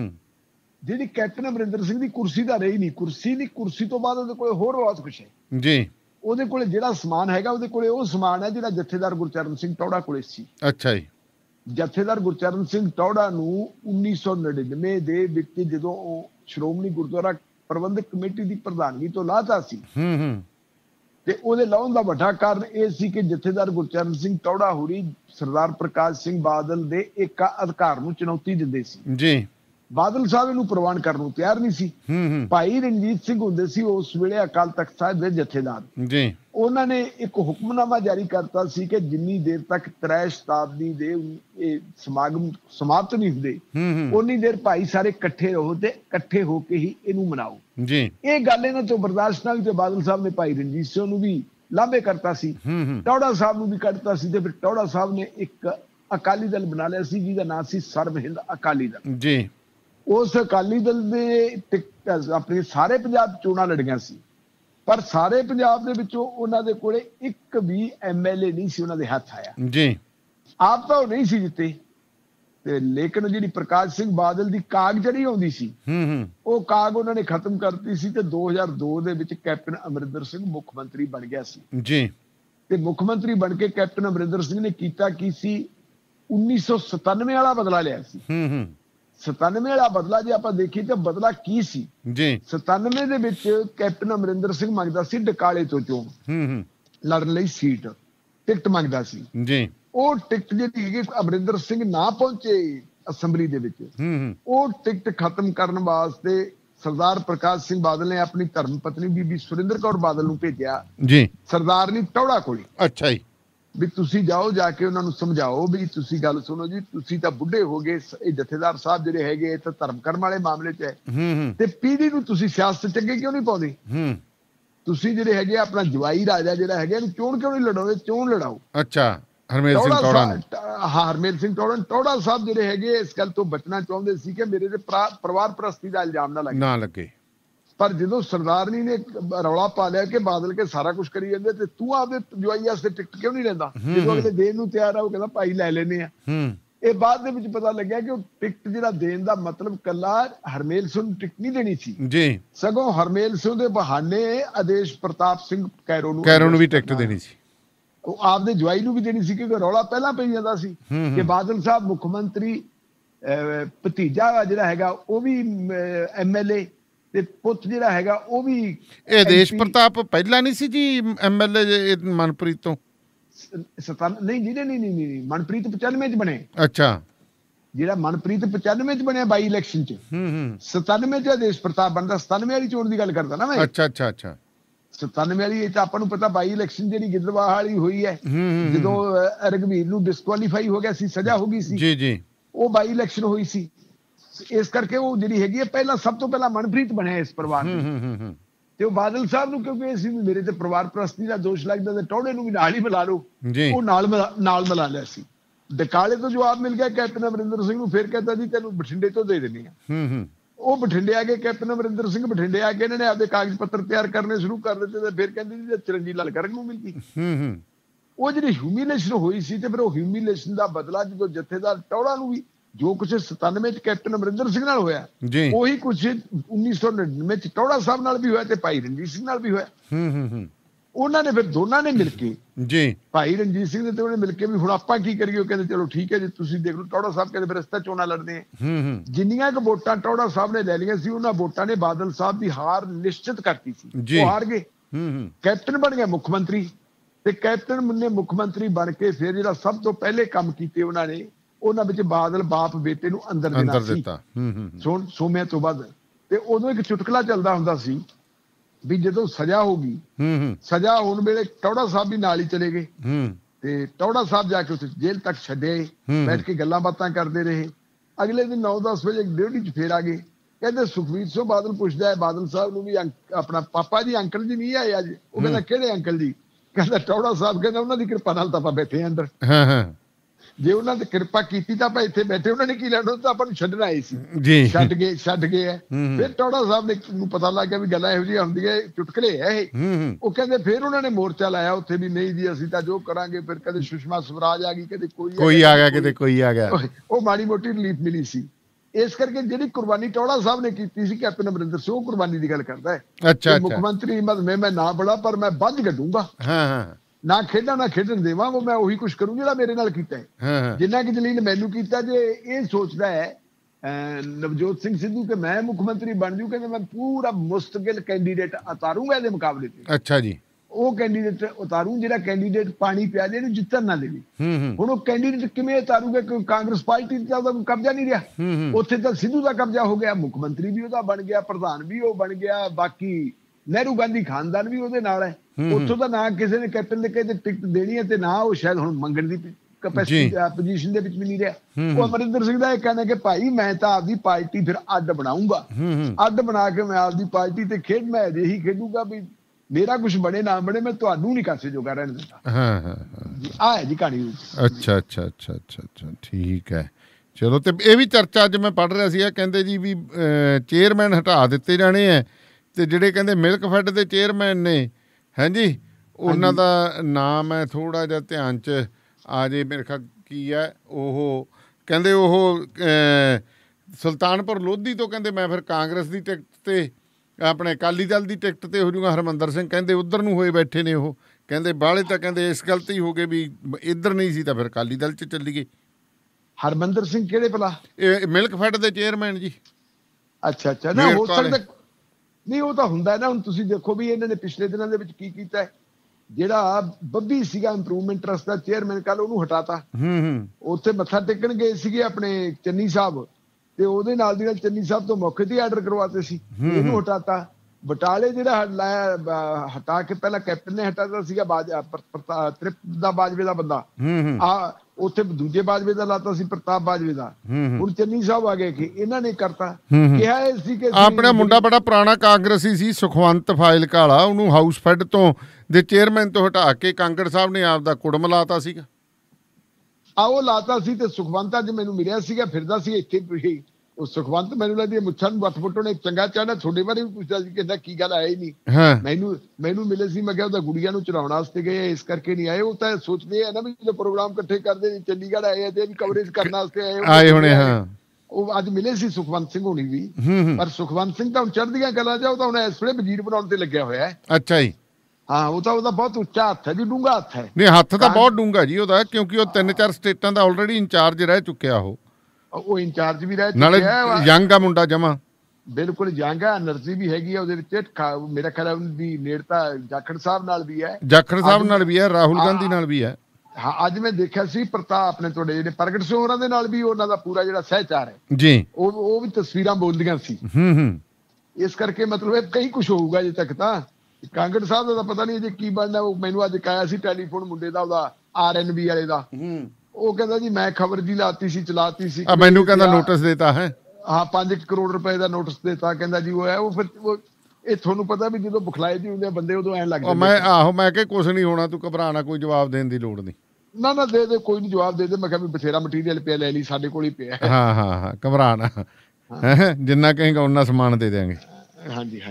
ਜਿਹੜੀ ਕੈਪਟਨ ਅਮਰਿੰਦਰ ਸਿੰਘ ਦੀ ਕੁਰਸੀ ਦਾ ਰਹੀ ਨਹੀਂ, ਕੁਰਸੀ ਤੋਂ ਬਾਅਦ ਉਹਦੇ ਕੋਲ ਹੋਰ ਬਹੁਤ ਕੁਛ ਹੈ ਜੀ। ਉਹਦੇ ਕੋਲ ਜਿਹੜਾ ਸਮਾਨ ਹੈਗਾ, ਉਹਦੇ ਕੋਲੇ ਉਹ ਸਮਾਨ ਹੈ ਜਿਹੜਾ ਜਥੇਦਾਰ ਗੁਰਚਰਨ ਸਿੰਘ ਟੌਹੜਾ ਕੋਲੇ ਸੀ। ਅੱਛਾ ਜੀ। ਜਥੇਦਾਰ ਗੁਰਚਰਨ ਸਿੰਘ ਟੌਹੜਾ ਨੂੰ 1999 ਦੇ ਵਿੱਚ ਜਦੋਂ ਉਹ ਸ਼੍ਰੋਮਣੀ ਗੁਰਦੁਆਰਾ ਪ੍ਰਬੰਧਕ ਕਮੇਟੀ ਦੀ ਪ੍ਰਧਾਨਗੀ ਤੋਂ ਲਾਤਾ ਸੀ, ਤੇ ਉਹਦੇ ਲਾਉਣ ਦਾ ਵੱਡਾ ਕਾਰਨ ਇਹ ਸੀ ਕਿ ਜਥੇਦਾਰ ਗੁਰਚਰਨ ਸਿੰਘ ਟੌਹੜਾ ਹੋਰੀ ਸਰਦਾਰ ਪ੍ਰਕਾਸ਼ ਸਿੰਘ ਬਾਦਲ ਦੇ ਏਕਾ ਅਧਿਕਾਰ ਨੂੰ ਚੁਣੌਤੀ ਦਿੰਦੇ ਸੀ ਜੀ। ਬਾਦਲ ਸਾਹਿਬ ਇਹਨੂੰ ਪ੍ਰਵਾਨ ਕਰਨ ਨੂੰ ਤਿਆਰ ਨਹੀਂ ਸੀ। ਭਾਈ ਰਣਜੀਤ ਸਿੰਘ ਹੁੰਦੇ ਸੀ ਉਸ ਵੇਲੇ ਅਕਾਲ ਤਖਤ ਸਾਹਿਬ ਦੇ ਜਥੇਦਾਰ ਜੀ। ਉਹਨਾਂ ਨੇ ਇੱਕ ਹੁਕਮਨਾਮਾ ਜਾਰੀ ਕਰਤਾ ਸੀ ਕਿ ਜਿੰਨੀ ਦੇਰ ਤੱਕ ਤ੍ਰੈ ਸ਼ਤਾਬਦੀ ਦੇ ਇਹ ਸਮਾਗਮ ਸਮਾਪਤ ਨਹੀਂ ਹੁੰਦੇ ਉਨੀ ਦੇਰ ਭਾਈ ਸਾਰੇ ਇਕੱਠੇ ਰਹੋ ਤੇ ਇਕੱਠੇ ਹੋ ਕੇ ਹੀ ਇਹਨੂੰ ਮਨਾਓ ਜੀ। ਇਹ ਗੱਲ ਇਹਨਾਂ ਤੋਂ ਬਰਦਾਸ਼ਤ ਨਾ ਹੋਈ ਤੇ ਬਾਦਲ ਸਾਹਿਬ ਨੇ ਭਾਈ ਰਣਜੀਤ ਸਿੰਘ ਨੂੰ ਵੀ ਲਾਂਭੇ ਕਰਤਾ ਸੀ, ਟੌੜਾ ਸਾਹਿਬ ਨੂੰ ਵੀ ਕੱਢਤਾ ਸੀ ਤੇ ਫਿਰ ਟੌੜਾ ਸਾਹਿਬ ਨੇ ਇੱਕ ਅਕਾਲੀ ਦਲ ਬਣਾ ਲਿਆ ਸੀ ਜਿਹਦਾ ਨਾਂ ਸੀ ਸਰਬ ਹਿੰਦ ਅਕਾਲੀ ਦਲ ਜੀ। ਉਸ ਅਕਾਲੀ ਦਲ ਦੇ ਟਿਕਟ ਆਪਣੇ ਸਾਰੇ ਪੰਜਾਬ ਚੋਣਾਂ ਲੜੀਆਂ ਸੀ, ਪਰ ਸਾਰੇ ਪੰਜਾਬ ਦੇ ਵਿੱਚੋਂ ਉਹਨਾਂ ਦੇ ਕੋਲੇ ਇੱਕ ਵੀ MLA ਨਹੀਂ ਸੀ ਉਹਨਾਂ ਦੇ ਹੱਥ ਆਇਆ ਜੀ। ਆਪ ਤਾਂ ਉਹ ਨਹੀਂ ਸੀ ਜਿੱਤੇ ਤੇ ਲੇਕਿਨ ਜਿਹੜੀ ਪ੍ਰਕਾਸ਼ ਸਿੰਘ ਬਾਦਲ ਦੀ ਕਾਗ ਜਿਹੜੀ ਆਉਂਦੀ ਸੀ ਉਹ ਕਾਗ ਉਹਨਾਂ ਨੇ ਖਤਮ ਕਰਤੀ ਸੀ ਤੇ 2002 ਦੇ ਵਿੱਚ ਕੈਪਟਨ ਅਮਰਿੰਦਰ ਸਿੰਘ ਮੁੱਖ ਮੰਤਰੀ ਬਣ ਗਿਆ ਸੀ ਜੀ। ਤੇ ਮੁੱਖ ਮੰਤਰੀ ਬਣ ਕੇ ਕੈਪਟਨ ਅਮਰਿੰਦਰ ਸਿੰਘ ਨੇ ਕੀਤਾ ਕੀ ਸੀ, 1997 ਵਾਲਾ ਬਦਲਾ ਲਿਆ ਸੀ। 97 ਵਾਲਾ ਬਦਲਾ ਜੇ ਆਪਾਂ ਦੇਖੀਏ ਤਾਂ ਬਦਲਾ ਕੀ ਸੀ ਜੀ। 97 ਦੇ ਵਿੱਚ ਕੈਪਟਨ ਅਮਰਿੰਦਰ ਸਿੰਘ ਮੰਗਦਾ ਸੀ ਡਕਾਲੇ ਤੋਂ ਚੋਣ ਲੜਨ ਲਈ ਸੀਟ, ਟਿਕਟ ਮੰਗਦਾ ਸੀ ਜੀ। ਉਹ ਟਿਕਟ ਜਿਹੜੀ ਹੈਗੀ ਅਮਰਿੰਦਰ ਸਿੰਘ ਨਾ ਪਹੁੰਚੇ ਅਸੈਂਬਲੀ ਦੇ ਵਿੱਚ, ਉਹ ਟਿਕਟ ਖਤਮ ਕਰਨ ਵਾਸਤੇ ਸਰਦਾਰ ਪ੍ਰਕਾਸ਼ ਸਿੰਘ ਬਾਦਲ ਨੇ ਆਪਣੀ ਧਰਮ ਪਤਨੀ ਬੀਬੀ ਸੁਰਿੰਦਰ ਕੌਰ ਬਾਦਲ ਨੂੰ ਭੇਜਿਆ ਜੀ ਸਰਦਾਰਨੀ ਟੌੜਾ ਕੋਲੇ। ਅੱਛਾ ਜੀ। ਵੀ ਤੁਸੀਂ ਜਾਓ, ਜਾ ਕੇ ਉਹਨਾਂ ਨੂੰ ਸਮਝਾਓ ਵੀ ਤੁਸੀਂ ਗੱਲ ਸੁਣੋ ਜੀ, ਤੁਸੀਂ ਤਾਂ ਬੁੱਢੇ ਹੋ ਗਏ, ਇਹ ਜਥੇਦਾਰ ਸਾਹਿਬ ਜਿਹੜੇ ਹੈਗੇ ਤਾਂ ਧਰਮ ਕਰਮ ਵਾਲੇ ਮਾਮਲੇ 'ਚ ਹੈ ਤੇ ਪੀੜ੍ਹੀ ਨੂੰ ਤੁਸੀਂ ਸਿਆਸਤ ਚੰਗੇ ਕਿਉਂ ਨਹੀਂ ਪਾਉਂਦੇ, ਤੁਸੀਂ ਜਿਹੜੇ ਹੈਗੇ ਆਪਣਾ ਜਵਾਈ ਰਾਜਾ ਜਿਹੜਾ ਹੈਗਾ ਇਹਨੂੰ ਚੋਣ ਕਿਉਂ ਨਹੀਂ ਲੜਾਉਂਦੇ, ਚੋਣ ਲੜਾਓ। ਅੱਛਾ, ਹਰਮੇਲ ਸਿੰਘ ਟੌੜਾ ਹਾਂ ਹਰਮੇਲ ਸਿੰਘ ਟੌੜਾ ਸਾਹਿਬ ਜਿਹੜੇ ਹੈਗੇ ਇਸ ਗੱਲ ਤੋਂ ਬਚਣਾ ਚਾਹੁੰਦੇ ਸੀ ਕਿ ਮੇਰੇ ਤੇ ਪਰਿਵਾਰ ਪ੍ਰਸਤੀ ਦਾ ਇਲਜ਼ਾਮ ਨਾ ਲੱਗੇ। ਪਰ ਜਦੋਂ ਸਰਦਾਰਨੀ ਨੇ ਰੌਲਾ ਪਾ ਲਿਆ ਕਿ ਬਾਦਲ ਕੇ ਸਾਰਾ ਕੁਝ ਕਰੀ ਜਾਂਦੇ ਤੇ ਤੂੰ ਆਪਦੇ ਜਵਾਈ ਵਾਸਤੇ ਟਿਕਟ ਕਿਉਂ ਨਹੀਂ ਲੈਂਦਾ, ਜਦੋਂ ਅਗਲੇ ਦੇਣ ਨੂੰ ਤਿਆਰ ਆ ਉਹ ਕਹਿੰਦਾ ਭਾਈ ਲੈ ਲੈਨੇ ਆ। ਇਹ ਬਾਅਦ ਦੇ ਵਿੱਚ ਪਤਾ ਲੱਗਿਆ ਕਿ ਉਹ ਟਿਕਟ ਜਿਹੜਾ ਦੇਣ ਦਾ ਮਤਲਬ ਕੱਲਾ ਹਰਮੇਲ ਸਿੰਘ ਨੂੰ ਟਿਕਟ ਨਹੀਂ ਦੇਣੀ ਸੀ ਜੀ, ਸਗੋਂ ਹਰਮੇਲ ਸਿੰਘ ਦੇ ਬਹਾਨੇ ਆਦੇਸ਼ ਪ੍ਰਤਾਪ ਸਿੰਘ ਕੈਰੋਂ ਨੂੰ ਵੀ ਟਿਕਟ ਦੇਣੀ ਸੀ, ਉਹ ਆਪਦੇ ਜਵਾਈ ਨੂੰ ਵੀ ਦੇਣੀ ਸੀ ਕਿਉਂਕਿ ਰੌਲਾ ਪਹਿਲਾਂ ਪਈ ਜਾਂਦਾ ਸੀ ਕਿ ਬਾਦਲ ਸਾਹਿਬ ਮੁੱਖ ਮੰਤਰੀ ਭਤੀਜਾ ਜਿਹੜਾ ਹੈਗਾ ਉਹ ਵੀ MLA ਤੇ ਪੁੱਤ ਜਿਹੜਾ ਹੈਗਾ ਉਹ ਵੀ। ਇਹ ਆਦੇਸ਼ ਪ੍ਰਤਾਪ ਪਹਿਲਾਂ ਨਹੀਂ ਸੀ ਜੀ MLA ਮਨਪ੍ਰੀਤ ਤੋਂ? ਨਹੀਂ ਜੀ, ਨਹੀਂ ਮਨਪ੍ਰੀਤ 95 ਚ ਬਣੇ। ਅੱਛਾ, ਜਿਹੜਾ ਮਨਪ੍ਰੀਤ 95 ਚ ਬਣਿਆ ਬਾਈ ਇਲੈਕਸ਼ਨ ਚ, 97 ਚ ਆਦੇਸ਼ ਪ੍ਰਤਾਪ ਬਣਦਾ। 97 ਵਾਲੀ ਚੋਣ ਦੀ ਗੱਲ ਕਰਦਾ ਨਾ ਮੈਂ। ਅੱਛਾ 97 ਵਾਲੀ ਇਹ ਤਾਂ ਆਪਾਂ ਨੂੰ ਪਤਾ ਬਾਈ ਇਲੈਕਸ਼ਨ ਜਿਹੜੀ ਗਿੱਦੜਬਾਹਾ ਵਾਲੀ ਹੋਈ ਹੈ ਜਦੋਂ ਰਘਵੀਰ ਨੂੰ ਡਿਸਕੁਆਲੀਫਾਈ ਹੋ ਗਿਆ ਸੀ, ਸਜ਼ਾ ਹੋ ਗਈ ਸੀ ਜੀ, ਉਹ ਬਾਈ ਇਲੈਕਸ਼ਨ ਹੋਈ ਸੀ। ਇਸ ਕਰਕੇ ਉਹ ਜਿਹੜੀ ਹੈਗੀ ਹੈ ਪਹਿਲਾਂ ਸਭ ਤੋਂ ਪਹਿਲਾਂ ਮਨਪ੍ਰੀਤ ਬਣਿਆ ਇਸ ਪਰਿਵਾਰ ਨੂੰ ਤੇ ਉਹ ਬਾਦਲ ਸਾਹਿਬ ਨੂੰ ਕਿਉਂਕਿ ਅਸੀਂ ਮੇਰੇ ਤੇ ਪਰਿਵਾਰ ਪ੍ਰਸਤੀ ਦਾ ਦੋਸ਼ ਲੱਗਦਾ ਤੇ ਟੌੜੇ ਨੂੰ ਵੀ ਨਾਲ ਹੀ ਮਿਲਾ ਲਓ, ਉਹ ਨਾਲ ਮਿਲਾ ਲਿਆ ਸੀ। ਡਕਾਲੇ ਤੋਂ ਜਵਾਬ ਮਿਲ ਗਿਆ ਕੈਪਟਨ ਅਮਰਿੰਦਰ ਸਿੰਘ ਨੂੰ, ਫਿਰ ਕਹਿੰਦਾ ਜੀ ਤੈਨੂੰ ਬਠਿੰਡੇ ਤੋਂ ਦੇ ਦਿੰਦੇ ਆ। ਉਹ ਬਠਿੰਡੇ ਆ ਗਏ, ਕੈਪਟਨ ਅਮਰਿੰਦਰ ਸਿੰਘ ਬਠਿੰਡੇ ਆ ਕੇ ਇਹਨਾਂ ਨੇ ਆਪਦੇ ਕਾਗਜ਼ ਪੱਤਰ ਤਿਆਰ ਕਰਨੇ ਸ਼ੁਰੂ ਕਰ ਦਿੱਤੇ ਤੇ ਫਿਰ ਕਹਿੰਦੇ ਜੀ ਚਰਨਜੀਤ ਲਾਲ ਗਰਗ ਨੂੰ ਮਿਲ ਗਈ। ਉਹ ਜਿਹੜੀ ਹਿਊਮੀਲੇਸ਼ਨ ਹੋਈ ਸੀ ਤੇ ਫਿਰ ਉਹ ਹਿਊਮੀਲੇਸ਼ਨ ਦਾ ਬਦਲਾ ਜਦੋਂ ਜਥੇਦਾਰ ਟੌੜਾ ਨੂੰ ਵੀ ਜੋ ਕੁਛ 97 ਚ ਕੈਪਟਨ ਅਮਰਿੰਦਰ ਸਿੰਘ ਨਾਲ ਹੋਇਆ ਉਹੀ ਕੁਛ 1999 ਚ ਟੌੜਾ ਸਾਹਿਬ ਨਾਲ ਵੀ ਹੋਇਆ ਤੇ ਭਾਈ ਰਣਜੀਤ ਸਿੰਘ ਨਾਲ ਵੀ ਹੋਇਆ। ਉਹਨਾਂ ਨੇ ਫਿਰ ਦੋਨਾਂ ਨੇ ਮਿਲ ਕੇ ਜੀ ਭਾਈ ਰਣਜੀਤ ਸਿੰਘ ਨੇ ਤੇ ਉਹਨੇ ਮਿਲ ਕੇ ਵੀ ਹੁਣ ਆਪਾਂ ਕੀ ਕਰੀਏ, ਉਹ ਕਹਿੰਦੇ ਚਲੋ ਠੀਕ ਹੈ ਜੀ ਤੁਸੀਂ ਦੇਖ ਲਓ। ਟੌੜਾ ਸਾਹਿਬ ਕਹਿੰਦੇ ਫਿਰ ਅਸੀਂ ਚੋਣਾਂ ਲੜਦੇ ਆ। ਜਿੰਨੀਆਂ ਕੁ ਵੋਟਾਂ ਟੌੜਾ ਸਾਹਿਬ ਨੇ ਲੈ ਲਈਆਂ ਸੀ ਉਹਨਾਂ ਵੋਟਾਂ ਨੇ ਬਾਦਲ ਸਾਹਿਬ ਦੀ ਹਾਰ ਨਿਸ਼ਚਿਤ ਕਰਤੀ ਸੀ, ਉਹ ਹਾਰ ਗਏ। ਕੈਪਟਨ ਬਣ ਗਿਆ ਮੁੱਖ ਮੰਤਰੀ ਤੇ ਕੈਪਟਨ ਨੇ ਮੁੱਖ ਮੰਤਰੀ ਬਣ ਕੇ ਫਿਰ ਜਿਹੜਾ ਸਭ ਤੋਂ ਪਹਿਲੇ ਕੰਮ ਕੀਤੇ ਉਹਨਾਂ ਵਿੱਚ ਬਾਦਲ ਬਾਪ ਬੇਟੇ ਨੂੰ ਅੰਦਰ ਦੇਣਾ ਸੀ ਸੋਮਿਆਂ ਤੋਂ ਬਾਅਦ। ਤੇ ਉਦੋਂ ਇੱਕ ਚੁਟਕਲਾ ਚੱਲਦਾ ਹੁੰਦਾ ਸੀ ਵੀ ਜਦੋਂ ਸਜ਼ਾ ਹੋ ਗਈ, ਸਜ਼ਾ ਹੋਣ ਵੇਲੇ ਟੌੜਾ ਸਾਹਿਬ ਵੀ ਨਾਲ ਹੀ ਚਲੇ ਗਏ ਤੇ ਟੌੜਾ ਸਾਹਿਬ ਜਾ ਕੇ ਉੱਥੇ ਜੇਲ੍ਹ ਤੱਕ ਛੱਡੇ, ਬੈਠ ਕੇ ਗੱਲਾਂ ਬਾਤਾਂ ਕਰਦੇ ਰਹੇ। ਅਗਲੇ ਦਿਨ 9-10 ਵਜੇ ਡਿਊਟੀ 'ਚ ਫੇਰ ਆ ਗਏ। ਕਹਿੰਦੇ ਸੁਖਬੀਰ ਸਿੰਘ ਬਾਦਲ ਪੁੱਛਦਾ ਹੈ ਬਾਦਲ ਸਾਹਿਬ ਨੂੰ ਵੀ ਆਪਣਾ ਪਾਪਾ ਜੀ ਅੰਕਲ ਜੀ ਨਹੀਂ ਆਏ ਅੱਜ? ਉਹ ਕਹਿੰਦਾ ਕਿਹੜੇ ਅੰਕਲ ਜੀ? ਕਹਿੰਦਾ ਟੌੜਾ ਸਾਹਿਬ। ਕਹਿੰਦਾ ਉਹਨਾਂ ਦੀ ਕਿਰਪਾ ਨਾਲ ਤਾਂ ਆਪਾਂ ਬੈਠੇ ਅੰਦਰ, ਜੇ ਉਹਨਾਂ ਦੀ ਕਿਰਪਾ ਕੀਤੀ ਤਾਂ ਆਪਾਂ ਇੱਥੇ ਬੈਠੇ, ਉਹਨਾਂ ਨੇ ਕੀ ਲੈਣਾ, ਤਾਂ ਆਪਾਂ ਨੂੰ ਛੱਡਣ ਆਏ ਸੀ, ਛੱਡ ਗਏ ਹੈ। ਫਿਰ ਟੌੜਾ ਸਾਹਿਬ ਨੂੰ ਪਤਾ ਲੱਗ ਗਿਆ ਵੀ ਗੱਲਾਂ ਇਹੋ ਜਿਹੀਆਂ ਹੁੰਦੀਆਂ, ਚੁਟਕਲੇ ਹੈ ਇਹ। ਉਹ ਕਹਿੰਦੇ ਫਿਰ ਉਹਨਾਂ ਨੇ ਮੋਰਚਾ ਲਾਇਆ ਉੱਥੇ ਵੀ ਨਹੀਂ ਜੀ ਅਸੀਂ ਤਾਂ ਜੋ ਕਰਾਂਗੇ। ਫਿਰ ਕਦੇ ਸੁਸ਼ਮਾ ਸਵਰਾਜ ਆ ਗਈ, ਕਦੇ ਕੋਈ ਆ ਗਿਆ, ਕਿਤੇ ਕੋਈ ਆ ਗਿਆ। ਉਹ ਮਾੜੀ ਮੋਟੀ ਰਿਲੀਫ ਮਿਲੀ ਸੀ। ਇਸ ਕਰਕੇ ਜਿਹੜੀ ਕੁਰਬਾਨੀ ਟੌੜਾ ਸਾਹਿਬ ਨੇ ਕੀਤੀ ਸੀ ਕੈਪਟਨ ਅਮਰਿੰਦਰ ਸਿੰਘ, ਉਹ ਕੁਰਬਾਨੀ ਦੀ ਗੱਲ ਕਰਦਾ ਹੈ। ਮੁੱਖ ਮੰਤਰੀ ਮੈਂ ਨਾ ਬੜਾ ਪਰ ਮੈਂ ਬੰਦ ਕੱਢੂੰਗਾ, ਨਾ ਖੇਡਾਂ ਨਾ ਖੇਡਣ ਦੇਵਾਂ, ਮੈਂ ਉਹੀ ਕੁਛ ਕਰੂੰ ਜਿਹੜਾ ਮੇਰੇ ਨਾਲ ਕੀਤਾ ਹੈ, ਜਿੰਨਾ ਕਿ ਜਲੀਲ ਮੈਨੂੰ ਕੀਤਾ। ਜੇ ਇਹ ਸੋਚਦਾ ਹੈ ਨਵਜੋਤ ਸਿੰਘ ਸਿੱਧੂ ਕਿ ਮੈਂ ਮੁੱਖ ਮੰਤਰੀ ਬਣ ਜੂ, ਕਹਿੰਦੇ ਮੈਂ ਪੂਰਾ ਮੁਸਤਕਿਲ ਕੈਂਡੀਡੇਟ ਉਤਾਰੂੰਗਾ ਇਹਦੇ ਮੁਕਾਬਲੇ ਤੇ। ਅੱਛਾ ਜੀ। ਉਹ ਕੈਂਡੀਡੇਟ ਉਤਾਰੂ ਜਿਹੜਾ ਕੈਂਡੀਡੇਟ ਪਾਣੀ ਪਿਆ ਦੇ ਇਹਨੂੰ ਜਿੱਤਣ ਨਾ ਦੇਵੇ। ਹੁਣ ਉਹ ਕੈਂਡੀਡੇਟ ਕਿਵੇਂ ਉਤਾਰੂਗਾ ਕਿ ਕਾਂਗਰਸ ਪਾਰਟੀ ਦਾ ਉਹਦਾ ਕੋਈ ਕਬਜ਼ਾ ਨਹੀਂ ਰਿਹਾ। ਉੱਥੇ ਤਾਂ ਸਿੱਧੂ ਦਾ ਕਬਜ਼ਾ ਹੋ ਗਿਆ, ਮੁੱਖ ਮੰਤਰੀ ਵੀ ਉਹਦਾ ਬਣ ਗਿਆ, ਪ੍ਰਧਾਨ ਵੀ ਉਹ ਬਣ ਗਿਆ, ਬਾਕੀ ਨਹਿਰੂ ਗਾਂਧੀ ਖਾਨਦਾਨ ਵੀ ਉਹਦੇ ਨਾਲ ਹੈ। ਉੱਥੋਂ ਦਾ ਨਾ ਕਿਸੇ ਨੇ ਕੈਪਟਨ ਦੇ ਕਹਿੰਦੇ ਟਿਕਟ ਦੇਣੀ ਹੈ ਤੇ ਨਾ ਉਹ ਸ਼ਾਇਦ ਹੁਣ ਮੰਗਣ ਦੀ ਕੈਪੈਸਿਟੀ ਪੋਜੀਸ਼ਨ ਦੇ ਵਿੱਚ ਵੀ ਨਹੀਂ ਰਿਹਾ। ਉਹ ਅਮਰਿੰਦਰ ਸਿੰਘ ਦਾ ਇਹ ਕਹਿਣਾ ਕਿ ਭਾਈ ਮੈਂ ਤਾਂ ਆਪਦੀ ਪਾਰਟੀ ਫਿਰ ਅੱਡ ਬਣਾਉਂਗਾ, ਅੱਡ ਬਣਾ ਕੇ ਮੈਂ ਆਪਦੀ ਪਾਰਟੀ ਤੇ ਖੇਡ ਮੈਂ ਅਜਿਹੀ ਖੇਡੂਗਾ ਵੀ ਮੇਰਾ ਕੁਝ ਬਣੇ ਨਾ ਬਣੇ ਮੈਂ ਤੁਹਾਨੂੰ ਨਹੀਂ ਕਾਸੇ ਜੋਗਾ ਰਹਿਣ ਦਿੰਦਾ। ਆ ਹੈ ਜੀ ਕਹਾਣੀ। ਅੱਛਾ, ਠੀਕ ਹੈ। ਚਲੋ, ਤੇ ਇਹ ਵੀ ਚਰਚਾ ਅੱਜ ਮੈਂ ਪੜ੍ਹ ਰਿਹਾ ਸੀ, ਕਹਿੰਦੇ ਜੀ ਵੀ ਚੇਅਰਮੈਨ ਹਟਾ ਦਿੱਤੇ ਜਾਣੇ ਹੈ ਤੇ ਜਿਹੜੇ ਕਹਿੰਦੇ ਮਿਲਕ ਫੈਡ ਦੇ ਚੇਅਰਮੈਨ ਨੇ ਜੀ ਉਹਨਾਂ ਦਾ ਨਾਮ ਹੈ ਥੋੜ੍ਹਾ ਜਿਹਾ ਧਿਆਨ 'ਚ ਆ ਜੇ ਮੇਰੇ ਖਿਆਲ ਕੀ ਹੈ, ਉਹ ਕਹਿੰਦੇ ਉਹ ਸੁਲਤਾਨਪੁਰ ਲੋਧੀ ਤੋਂ ਕਹਿੰਦੇ ਮੈਂ ਫਿਰ ਕਾਂਗਰਸ ਦੀ ਟਿਕਟ ਤੇ ਆਪਣੇ ਅਕਾਲੀ ਦਲ ਦੀ ਟਿਕਟ ਤੇ ਹੋ ਜਾਊਗਾ। ਹਰਮੰਦਰ ਸਿੰਘ ਕਹਿੰਦੇ ਉੱਧਰ ਨੂੰ ਹੋਏ ਬੈਠੇ ਨੇ, ਉਹ ਕਹਿੰਦੇ ਬਾਹਲੇ ਤਾਂ ਕਹਿੰਦੇ ਇਸ ਗੱਲ ਤੇ ਹੀ ਹੋ ਗਏ ਵੀ ਇੱਧਰ ਨਹੀਂ ਸੀ ਤਾਂ ਫਿਰ ਅਕਾਲੀ ਦਲ 'ਚ ਚੱਲੀ ਗਏ। ਹਰਮੰਦਰ ਸਿੰਘ ਕਿਹੜੇ ਭਲਾ? ਇਹ ਮਿਲਕ ਫੈਡ ਦੇ ਚੇਅਰਮੈਨ ਜੀ। ਅੱਛਾ, ਨਾ ਹੋ ਸਕਦਾ ਨਹੀਂ, ਉਹ ਤਾਂ ਹੁੰਦਾ ਨਾ। ਹੁਣ ਤੁਸੀਂ ਦੇਖੋ ਵੀ ਇਹਨਾਂ ਨੇ ਪਿਛਲੇ ਦਿਨਾਂ ਦੇ ਵਿੱਚ ਕੀ ਕੀਤਾ, ਜਿਹੜਾ ਬੱਬੀ ਸੀਗਾ ਇੰਪਰੂਵਮੈਂਟ ਟਰਸਟ ਦਾ ਚੇਅਰਮੈਨ, ਕੱਲ ਉਹਨੂੰ ਹਟਾਤਾ। ਉੱਥੇ ਮੱਥਾ ਟੇਕਣ ਗਏ ਸੀਗੇ ਆਪਣੇ ਚੰਨੀ ਸਾਹਿਬ ਤੇ ਉਹਦੇ ਨਾਲ ਦੀ ਨਾਲ ਚੰਨੀ ਸਾਹਿਬ ਤੋਂ ਮੌਕੇ ਤੇ ਆਰਡਰ ਕਰਵਾਤੇ ਸੀ, ਉਹਨੂੰ ਹਟਾਤਾ। ਬਟਾਲੇ ਜਿਹੜਾ ਲਾਇਆ ਹਟਾ ਕੇ ਪਹਿਲਾਂ ਕੈਪਟਨ ਨੇ ਹਟਾਤਾ ਸੀਗਾ ਤ੍ਰਿਪਤ ਦਾ ਬਾਜਵੇ ਦਾ ਬੰਦਾ, ਆ ਉੱਥੇ ਦੂਜੇ ਬਾਜਵੇ ਦਾ ਲਾਤਾ ਸੀ ਪ੍ਰਤਾਪ ਬਾਜਵੇ ਦਾ। ਹੁਣ ਚੰਨੀ ਸਾਹਿਬ ਆ ਗਏ ਕਿ ਇਹਨਾਂ ਨੇ ਕਰਤਾ, ਕਿਹਾ ਇਹ ਸੀ ਕਿ ਆਪਣਾ ਮੁੰਡਾ ਬੜਾ ਪੁਰਾਣਾ ਕਾਂਗਰਸੀ ਸੀ ਸੁਖਵੰਤ ਫਾਜ਼ਿਲਕਾ ਵਾਲਾ, ਉਹਨੂੰ ਹਾਊਸ ਫੈਡ ਤੋਂ ਦੇ ਚੇਅਰਮੈਨ ਤੋਂ ਹਟਾ ਕੇ ਕਾਂਗੜ ਸਾਹਿਬ ਨੇ ਆਪ ਦਾ ਕੁੜਮ ਲਾਤਾ ਸੀਗਾ। ਉਹ ਲਾਤਾ ਸੀ ਤੇ ਸੁਖਵੰਤ ਅੱਜ ਮੈਨੂੰ ਮਿਲਿਆ ਸੀਗਾ, ਫਿਰਦਾ ਸੀ ਇੱਥੇ। ਉਹ ਸੁਖਵੰਤ ਮੈਨੂੰ ਲੱਗਦੀ ਮੁੱਛਾਂ ਨੂੰ ਵੱਟ ਫੁੱਟੋ ਨੇ ਚੰਗਾ ਚਾਹਣਾ, ਤੁਹਾਡੇ ਬਾਰੇ ਵੀ ਪੁੱਛਦਾ ਸੀ, ਕਹਿੰਦਾ ਕੀ ਗੱਲ ਆਇਆ ਹੀ ਨਹੀਂ। ਮੈਨੂੰ ਮਿਲੇ ਸੀ, ਮੈਂ ਕਿਹਾ ਉਹਦਾ ਗੁੜੀਆਂ ਨੂੰ ਚੜਾਉਣ ਵਾਸਤੇ ਗਏ, ਇਸ ਕਰਕੇ ਨਹੀਂ ਆਏ। ਉਹ ਤਾਂ ਸੋਚਦੇ ਆ ਨਾ ਵੀ ਜਦੋਂ ਪ੍ਰੋਗਰਾਮ ਇਕੱਠੇ ਕਰਦੇ ਨੇ ਚੰਡੀਗੜ੍ਹ ਆਏ ਆ ਤੇ ਵੀ ਕਵਰੇਜ ਕਰਨ ਵਾਸਤੇ ਆਏ ਹੋਣੇ। ਉਹ ਅੱਜ ਮਿਲੇ ਸੀ ਸੁਖਵੰਤ ਸਿੰਘ ਹੋਣੀ ਵੀ, ਪਰ ਸੁਖਵੰਤ ਸਿੰਘ ਤਾਂ ਹੁਣ ਚੜ੍ਹਦੀਆਂ ਗੱਲਾਂ ਚ, ਉਹ ਤਾਂ ਹੁਣ ਇਸ ਵੇਲੇ ਵਜ਼ੀਰ ਬਣਾਉਣ ਤੇ ਲੱਗਿਆ ਹੋਇਆ ਹੈ। ਅੱਛਾ ਜੀ। ਹਾਂ, ਉਹ ਤਾਂ ਉਹਦਾ ਬਹੁਤ ਉੱਚਾ ਹੱਥ ਹੈ ਜੀ, ਡੂੰਘਾ ਹੱਥ ਹੈ। ਨਹੀਂ, ਹੱਥ ਤਾਂ ਬਹੁਤ ਡੂੰਘਾ ਜੀ ਉਹਦਾ, ਕਿਉਂਕਿ ਉਹ 3-4 ਸਟੇਟਾਂ ਦਾ ਆਲਰੇਡੀ ਇੰਚਾਰਜ ਰਹਿ ਚੁੱਕਿਆ। ਉਹ ਇੰਚਾਰਜ ਵੀ ਰਹਿ ਨਾਲੇ ਯੰਗ ਆ ਮੁੰਡਾ ਜਮਾ, ਬਿਲਕੁਲ ਯੰਗ ਆ, એનર્ਜੀ ਵੀ ਹੈਗੀ ਆ ਉਹਦੇ ਵਿੱਚ। ਮੇਰਾ ਖਿਆਲ ਉਹਦੀ ਨੇੜਤਾ ਜਾਖੜ ਸਾਹਿਬ ਨਾਲ ਵੀ ਹੈ, ਰਾਹੁਲ ਗਾਂਧੀ ਨਾਲ ਵੀ ਹੈ। ਹਾਂ, ਅੱਜ ਮੈਂ ਦੇਖਿਆ ਸੀ ਪ੍ਰਤਾਪ ਆਪਣੇ ਤੁਹਾਡੇ ਜਿਹੜੇ ਪ੍ਰਗਟ ਸਿੰਘ ਹੋਰਾਂ ਦੇ ਨਾਲ ਵੀ ਉਹਨਾਂ ਦਾ ਪੂਰਾ ਜਿਹੜਾ ਸਹਿਚਾਰ ਹੈ ਜੀ, ਉਹ ਵੀ ਤਸਵੀਰਾਂ ਬੋਲਦੀਆਂ ਸੀ। ਇਸ ਕਰਕੇ ਮਤਲਬ ਇਹ ਕਈ ਕੁਛ ਹੋਊਗਾ ਅਜੇ ਤੱਕ। ਤਾਂ ਕਾਂਗੜ ਸਾਹਿਬ ਦਾ ਤਾਂ ਪਤਾ ਨਹੀਂ ਅਜੇ ਕੀ ਬਣਨਾ। ਉਹ ਮੈਨੂੰ ਅੱਜ ਆਇਆ ਸੀ ਟੈਲੀਫੋਨ ਮੁੰਡੇ ਦਾ, ਉਹਦਾ RNB ਵਾਲੇ ਦਾ। ਉਹ ਕਹਿੰਦਾ ਜੀ ਮੈਂ ਖਬਰ ਜੀ ਲਾਤੀ ਸੀ, ਚਲਾਤੀ ਸੀ, ਮੈਨੂੰ ਕਹਿੰਦਾ ਨੋਟਿਸ ਦੇਤਾ ਹੈ। ਹਾਂ, 5 ਕਰੋੜ ਰੁਪਏ ਦਾ ਨੋਟਿਸ ਦੇਤਾ। ਕਹਿੰਦਾ ਜੀ ਉਹ ਹੈ ਉਹ। ਫਿਰ ਇਹ ਤੁਹਾਨੂੰ ਪਤਾ ਵੀ ਜਦੋਂ ਬੁਖਲਾਏ ਜੀ ਹੁੰਦੇ ਬੰਦੇ ਉਦੋਂ ਐਂ ਲੱਗਦਾ। ਮੈਂ ਕਿਹਾ ਕੁਛ ਨਹੀਂ ਹੋਣਾ, ਤੂੰ ਘਬਰਾਣਾ, ਕੋਈ ਜਵਾਬ ਦੇਣ ਦੀ ਲੋੜ ਨਹੀਂ। ਨਾ ਦੇ ਕੋਈ ਨਹੀਂ ਜਵਾਬ ਦੇ ਦੇ। ਮੈਂ ਕਿਹਾ ਵੀ ਬਥੇਰਾ ਮਟੀਰੀਅਲ ਪਿਆ, ਲੈ ਲਈ, ਸਾਡੇ ਕੋਲ ਹੀ ਪਿਆ। ਹਾਂ, ਘਬਰਾਣਾ, ਜਿੰਨਾ ਕਹੇਗਾ ਉਹਨਾਂ ਸਮਾਨ ਦੇ ਦਿਆਂਗੇ। ਹਾਂਜੀ।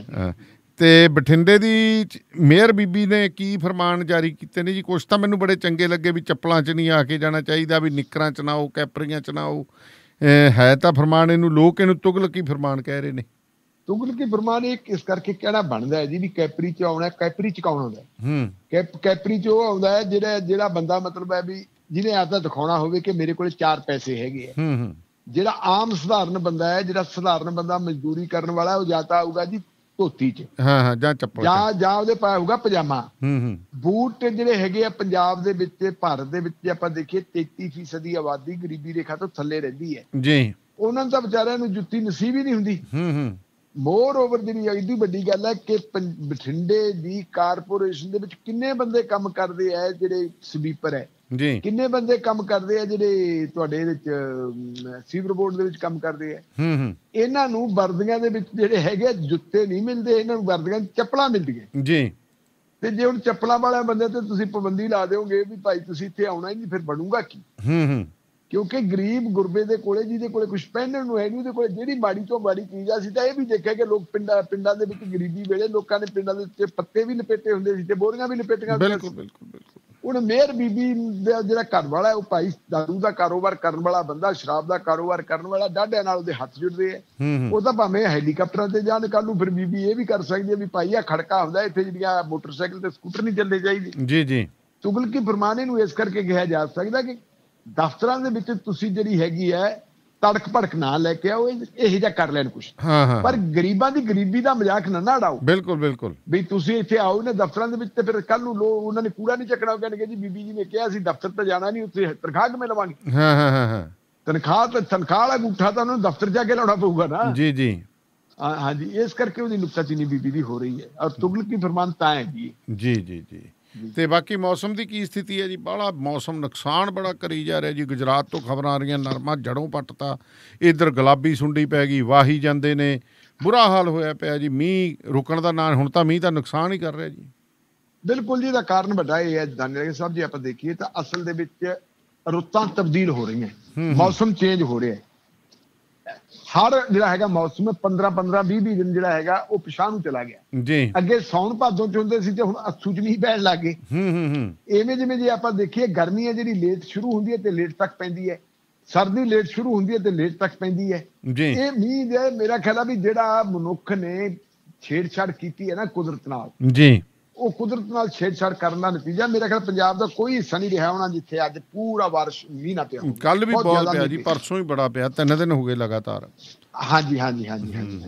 ਤੇ ਬਠਿੰਡੇ ਦੀ ਮੇਅਰ ਬੀਬੀ ਨੇ ਕੀ ਫਰਮਾਨ ਜਾਰੀ ਕੀਤੇ ਨੇ ਜੀ? ਕੁਛ ਤਾਂ ਮੈਨੂੰ ਬੜੇ ਚੰਗੇ ਲੱਗੇ ਵੀ ਚੱਪਲਾਂ 'ਚ ਨਹੀਂ ਆ ਕੇ ਜਾਣਾ ਚਾਹੀਦਾ, ਵੀ ਨਿੱਕਰਾਂ 'ਚ ਨਾ ਆਓ, ਕੈਪਰੀਆਂ 'ਚ ਨਾ ਆਓ। ਹੈ ਤਾਂ ਫਰਮਾਨ, ਇਹਨੂੰ ਤੁਗਲਕੀ ਫਰਮਾਨ ਕਹਿ ਰਹੇ ਨੇ। ਤੁਗਲਕੀ ਫਰਮਾਨ ਇਸ ਕਰਕੇ ਕਹਿਣਾ ਬਣਦਾ ਹੈ ਜੀ ਵੀ ਕੈਪਰੀ 'ਚ ਆਉਣਾ। ਕੈਪਰੀ 'ਚ ਕੌਣ ਆਉਂਦਾ? ਕੈਪਰੀ 'ਚ ਉਹ ਆਉਂਦਾ ਹੈ ਜਿਹੜਾ ਬੰਦਾ ਮਤਲਬ ਹੈ ਵੀ ਜਿਹਨੇ ਆਪਦਾ ਦਿਖਾਉਣਾ ਹੋਵੇ ਕਿ ਮੇਰੇ ਕੋਲ 4 ਪੈਸੇ ਹੈਗੇ ਆ। ਜਿਹੜਾ ਆਮ ਸਧਾਰਨ ਬੰਦਾ ਹੈ, ਜਿਹੜਾ ਸਧਾਰਨ ਬੰਦਾ ਮਜ਼ਦੂਰੀ ਕਰਨ ਵਾਲਾ, ਉਹ ਜਾਂ ਤਾਂ ਆਊਗਾ ਜੀ ਧੋਤੀ 'ਚ, ਜਾਂ ਚੱਪਲ, ਜਾਂ ਉਹਦੇ ਪਾਇਆ ਹੋਊਗਾ ਪਜਾਮਾ। ਬੂਟ ਜਿਹੜੇ ਹੈਗੇ ਆ ਪੰਜਾਬ ਦੇ ਵਿੱਚ, ਭਾਰਤ ਦੇ ਵਿੱਚ ਆਪਾਂ ਦੇਖੀਏ 33% ਦੀ ਆਬਾਦੀ ਗਰੀਬੀ ਰੇਖਾ ਤੋਂ ਥੱਲੇ ਰਹਿੰਦੀ ਹੈ ਜੀ। ਉਹਨਾਂ ਨੂੰ ਤਾਂ ਵਿਚਾਰਿਆਂ ਨੂੰ ਜੁੱਤੀ ਨਸੀਬ ਹੀ ਨਹੀਂ ਹੁੰਦੀ। ਮੋਰ ਓਵਰ ਜਿਹੜੀ ਇਹਦੀ ਵੱਡੀ ਗੱਲ ਹੈ ਕਿ ਬਠਿੰਡੇ ਦੀ ਕਾਰਪੋਰੇਸ਼ਨ ਦੇ ਵਿੱਚ ਕਿੰਨੇ ਬੰਦੇ ਕੰਮ ਕਰਦੇ ਆ, ਜਿਹੜੇ ਸਵੀਪਰ ਹੈ ਜੀ, ਕਿੰਨੇ ਬੰਦੇ ਕੰਮ ਕਰਦੇ ਆ ਜਿਹੜੇ ਤੁਹਾਡੇ ਇਹਦੇ ਚ ਸੀਵਰ ਬੋਰਡ ਦੇ ਵਿੱਚ ਕੰਮ ਕਰਦੇ ਆ। ਇਹਨਾਂ ਨੂੰ ਵਰਦੀਆਂ ਦੇ ਵਿੱਚ ਜਿਹੜੇ ਹੈਗੇ ਜੁੱਤੇ ਨਹੀਂ ਮਿਲਦੇ, ਇਹਨਾਂ ਨੂੰ ਵਰਦੀਆਂ ਚੱਪਲਾਂ ਮਿਲਦੀਆਂ ਜੀ। ਤੇ ਜੇ ਹੁਣ ਚੱਪਲਾਂ ਵਾਲੇ ਬੰਦੇ ਤੇ ਤੁਸੀਂ ਪਾਬੰਦੀ ਲਾ ਦਿਓਗੇ ਵੀ ਭਾਈ ਤੁਸੀਂ ਇੱਥੇ ਆਉਣਾ ਹੀ ਨਹੀਂ, ਫਿਰ ਬਣੂਗਾ ਕੀ? ਕਿਉਂਕਿ ਗਰੀਬ ਗੁਰਬੇ ਦੇ ਕੋਲੇ, ਜਿਹਦੇ ਕੋਲੇ ਕੁਛ ਪਹਿਨਣ ਨੂੰ ਹੈ ਨਹੀਂ, ਉਹਦੇ ਕੋਲੇ ਜਿਹੜੀ ਮਾੜੀ ਤੋਂ ਮਾੜੀ ਚੀਜ਼ ਆ। ਸੀ ਤਾਂ ਇਹ ਵੀ ਦੇਖਿਆ ਕਿ ਲੋਕ ਪਿੰਡਾਂ ਦੇ ਵਿੱਚ ਗਰੀਬੀ ਵੇਲੇ ਲੋਕਾਂ ਨੇ ਪਿੰਡਾਂ ਦੇ ਉੱਤੇ ਪੱਤੇ ਵੀ ਲਪੇਟੇ ਹੁੰਦੇ ਸੀ ਤੇ ਬੋਰੀਆਂ ਵੀ ਲਪੇਟੀਆਂ। ਬਿਲਕੁਲ। ਹੁਣ ਮੇਅਰ ਬੀਬੀ ਦਾ ਜਿਹੜਾ ਘਰ ਵਾਲਾ, ਉਹ ਭਾਈ ਦਾਰੂ ਦਾ ਕਾਰੋਬਾਰ ਕਰਨ ਵਾਲਾ ਬੰਦਾ, ਸ਼ਰਾਬ ਦਾ ਕਾਰੋਬਾਰ ਕਰਨ ਵਾਲਾ, ਡਾਢਿਆਂ ਨਾਲ ਉਹਦੇ ਹੱਥ ਜੁੜਦੇ ਆ। ਉਹ ਤਾਂ ਭਾਵੇਂ ਹੈਲੀਕਾਪਟਰਾਂ ਤੇ ਜਾਣ, ਕੱਲ ਨੂੰ ਫਿਰ ਬੀਬੀ ਇਹ ਵੀ ਕਰ ਸਕਦੀ ਹੈ ਵੀ ਭਾਈ ਆ ਖੜਕਾ ਹੁੰਦਾ ਇੱਥੇ, ਜਿਹੜੀਆਂ ਮੋਟਰਸਾਈਕਲ ਤੇ ਸਕੂਟਰ ਨਹੀਂ ਚੱਲਣੇ ਚਾਹੀਦੇ ਜੀ। ਤੁਗਲਕੀ ਫਰਮਾਨ ਇਹਨੂੰ ਇਸ ਕਰਕੇ ਕਿਹਾ ਜਾ ਸਕਦਾ ਕਿ ਦਫ਼ਤਰਾਂ ਦੇ ਵਿੱਚ ਤੁਸੀਂ ਜਿਹੜੀ ਹੈਗੀ ਹੈ ਤੜਕ ਭੜਕ ਨਾ ਲੈ ਕੇ ਆਓ, ਇਹੋ ਜਿਹਾ ਕਰ ਲੈਣ ਕੁਛ। ਹਾਂ ਪਰ ਗਰੀਬਾਂ ਦੀ ਗਰੀਬੀ ਦਾ ਮਜ਼ਾਕ ਨਾ ਉਡਾਓ। ਬਿਲਕੁਲ ਬਿਲਕੁਲ ਵੀ ਤੁਸੀਂ ਇੱਥੇ ਆਓ ਨਾ ਦਫ਼ਤਰਾਂ ਦੇ ਵਿੱਚ ਤੇ ਫਿਰ ਕੱਲ ਨੂੰ ਉਹਨਾਂ ਨੇ ਕੂੜਾ ਨਹੀਂ ਚੱਕਣਾ, ਉਹ ਕਹਿਣਗੇ ਜੀ ਬੀਬੀ ਜੀ ਨੇ ਕਿਹਾ ਸੀ ਦਫ਼ਤਰ ਤੇ ਜਾਣਾ ਨਹੀਂ, ਉੱਥੇ ਤਨਖਾਹ ਕਿਵੇਂ ਲਵਾਂਗੇ। ਹਾਂ ਤਨਖਾਹ ਵਾਲਾ ਅੰਗੂਠਾ ਤਾਂ ਉਹਨਾਂ ਨੂੰ ਦਫ਼ਤਰ ਜਾ ਕੇ ਲਾਉਣਾ ਪਊਗਾ ਨਾ। ਜੀ ਜੀ ਹਾਂਜੀ, ਇਸ ਕਰਕੇ ਉਹਦੀ ਨੁਕਤਾਚੀਨੀ ਬੀਬੀ ਦੀ ਹੋ ਰਹੀ ਹੈ ਔਰ ਤੁਗਲਕੀ ਫਰਮਾਨ ਤਾਂ ਹੈ ਜੀ। ਜੀ ਜੀ ਜੀ ਤੇ ਬਾਕੀ ਮੌਸਮ ਦੀ ਕੀ ਸਥਿਤੀ ਹੈ ਜੀ? ਬਾਹਲਾ ਮੌਸਮ ਨੁਕਸਾਨ ਬੜਾ ਕਰੀ ਜਾ ਰਿਹਾ ਜੀ। ਗੁਜਰਾਤ ਤੋਂ ਖਬਰਾਂ ਆ ਰਹੀਆਂ, ਨਰਮਾ ਜੜੋਂ ਪੱਟਤਾ, ਇੱਧਰ ਗੁਲਾਬੀ ਸੁੰਡੀ ਪੈ ਗਈ, ਵਾਹੀ ਜਾਂਦੇ ਨੇ, ਬੁਰਾ ਹਾਲ ਹੋਇਆ ਪਿਆ ਜੀ। ਮੀਂਹ ਰੁਕਣ ਦਾ ਨਾਂ, ਹੁਣ ਤਾਂ ਮੀਂਹ ਤਾਂ ਨੁਕਸਾਨ ਹੀ ਕਰ ਰਿਹਾ ਜੀ। ਬਿਲਕੁਲ ਜੀ, ਇਹਦਾ ਕਾਰਨ ਵੱਡਾ ਇਹ ਹੈ ਦਾਨਿਆਲ ਸਾਹਿਬ, ਜੇ ਆਪਾਂ ਦੇਖੀਏ ਤਾਂ ਅਸਲ ਦੇ ਵਿੱਚ ਰੁੱਤਾਂ ਤਬਦੀਲ ਹੋ ਰਹੀਆਂ, ਮੌਸਮ ਚੇਂਜ ਹੋ ਰਿਹਾ। ਹਰ ਜਿਹੜਾ ਹੈਗਾ ਮੌਸਮ 15-15 20 ਦਿਨ ਜਿਹੜਾ ਹੈਗਾ ਉਹ ਪਿਛਾਂਹ ਨੂੰ ਚਲਾ ਗਿਆ ਜੀ। ਅੱਗੇ ਸੌਣ ਭਾਦੋਂ ਚ ਹੁੰਦੇ ਸੀ ਤੇ ਹੁਣ ਅੱਸੂ ਚ ਮੀਂਹ ਪੈਣ ਲੱਗ ਗਏ। ਇਵੇਂ ਜਿਵੇਂ ਜੇ ਆਪਾਂ ਦੇਖੀਏ, ਗਰਮੀ ਹੈ ਜਿਹੜੀ ਲੇਟ ਸ਼ੁਰੂ ਹੁੰਦੀ ਹੈ ਤੇ ਲੇਟ ਤੱਕ ਪੈਂਦੀ ਹੈ, ਸਰਦੀ ਲੇਟ ਸ਼ੁਰੂ ਹੁੰਦੀ ਹੈ ਤੇ ਲੇਟ ਤੱਕ ਪੈਂਦੀ ਹੈ। ਇਹ ਮੀਂਹ ਦੇ ਮੇਰਾ ਖਿਆਲ ਆ ਵੀ ਜਿਹੜਾ ਮਨੁੱਖ ਨੇ ਛੇੜਛਾੜ ਕੀਤੀ ਹੈ ਨਾ ਕੁਦਰਤ ਨਾਲ ਜੀ, ਉਹ ਕੁਦਰਤ ਨਾਲ ਛੇੜਛਾੜ ਕਰਨ ਦਾ ਨਤੀਜਾ ਮੇਰਾ ਖਿਆਲ ਪੰਜਾਬ ਦਾ ਕੋਈ ਹਿੱਸਾ ਨਹੀਂ ਰਿਹਾ ਹੋਣਾ ਜਿੱਥੇ ਅੱਜ ਪੂਰਾ ਬਾਰਿਸ਼ ਮੀਂਹ ਨਾ ਪਿਆ। ਕੱਲ ਵੀ ਬਹੁਤ ਪਿਆ ਜੀ, ਪਰਸੋਂ ਹੀ ਬੜਾ ਪਿਆ, 3 ਦਿਨ ਹੋ ਗਏ ਲਗਾਤਾਰ। ਹਾਂਜੀ ਹਾਂਜੀ ਹਾਂਜੀ ਹਾਂਜੀ।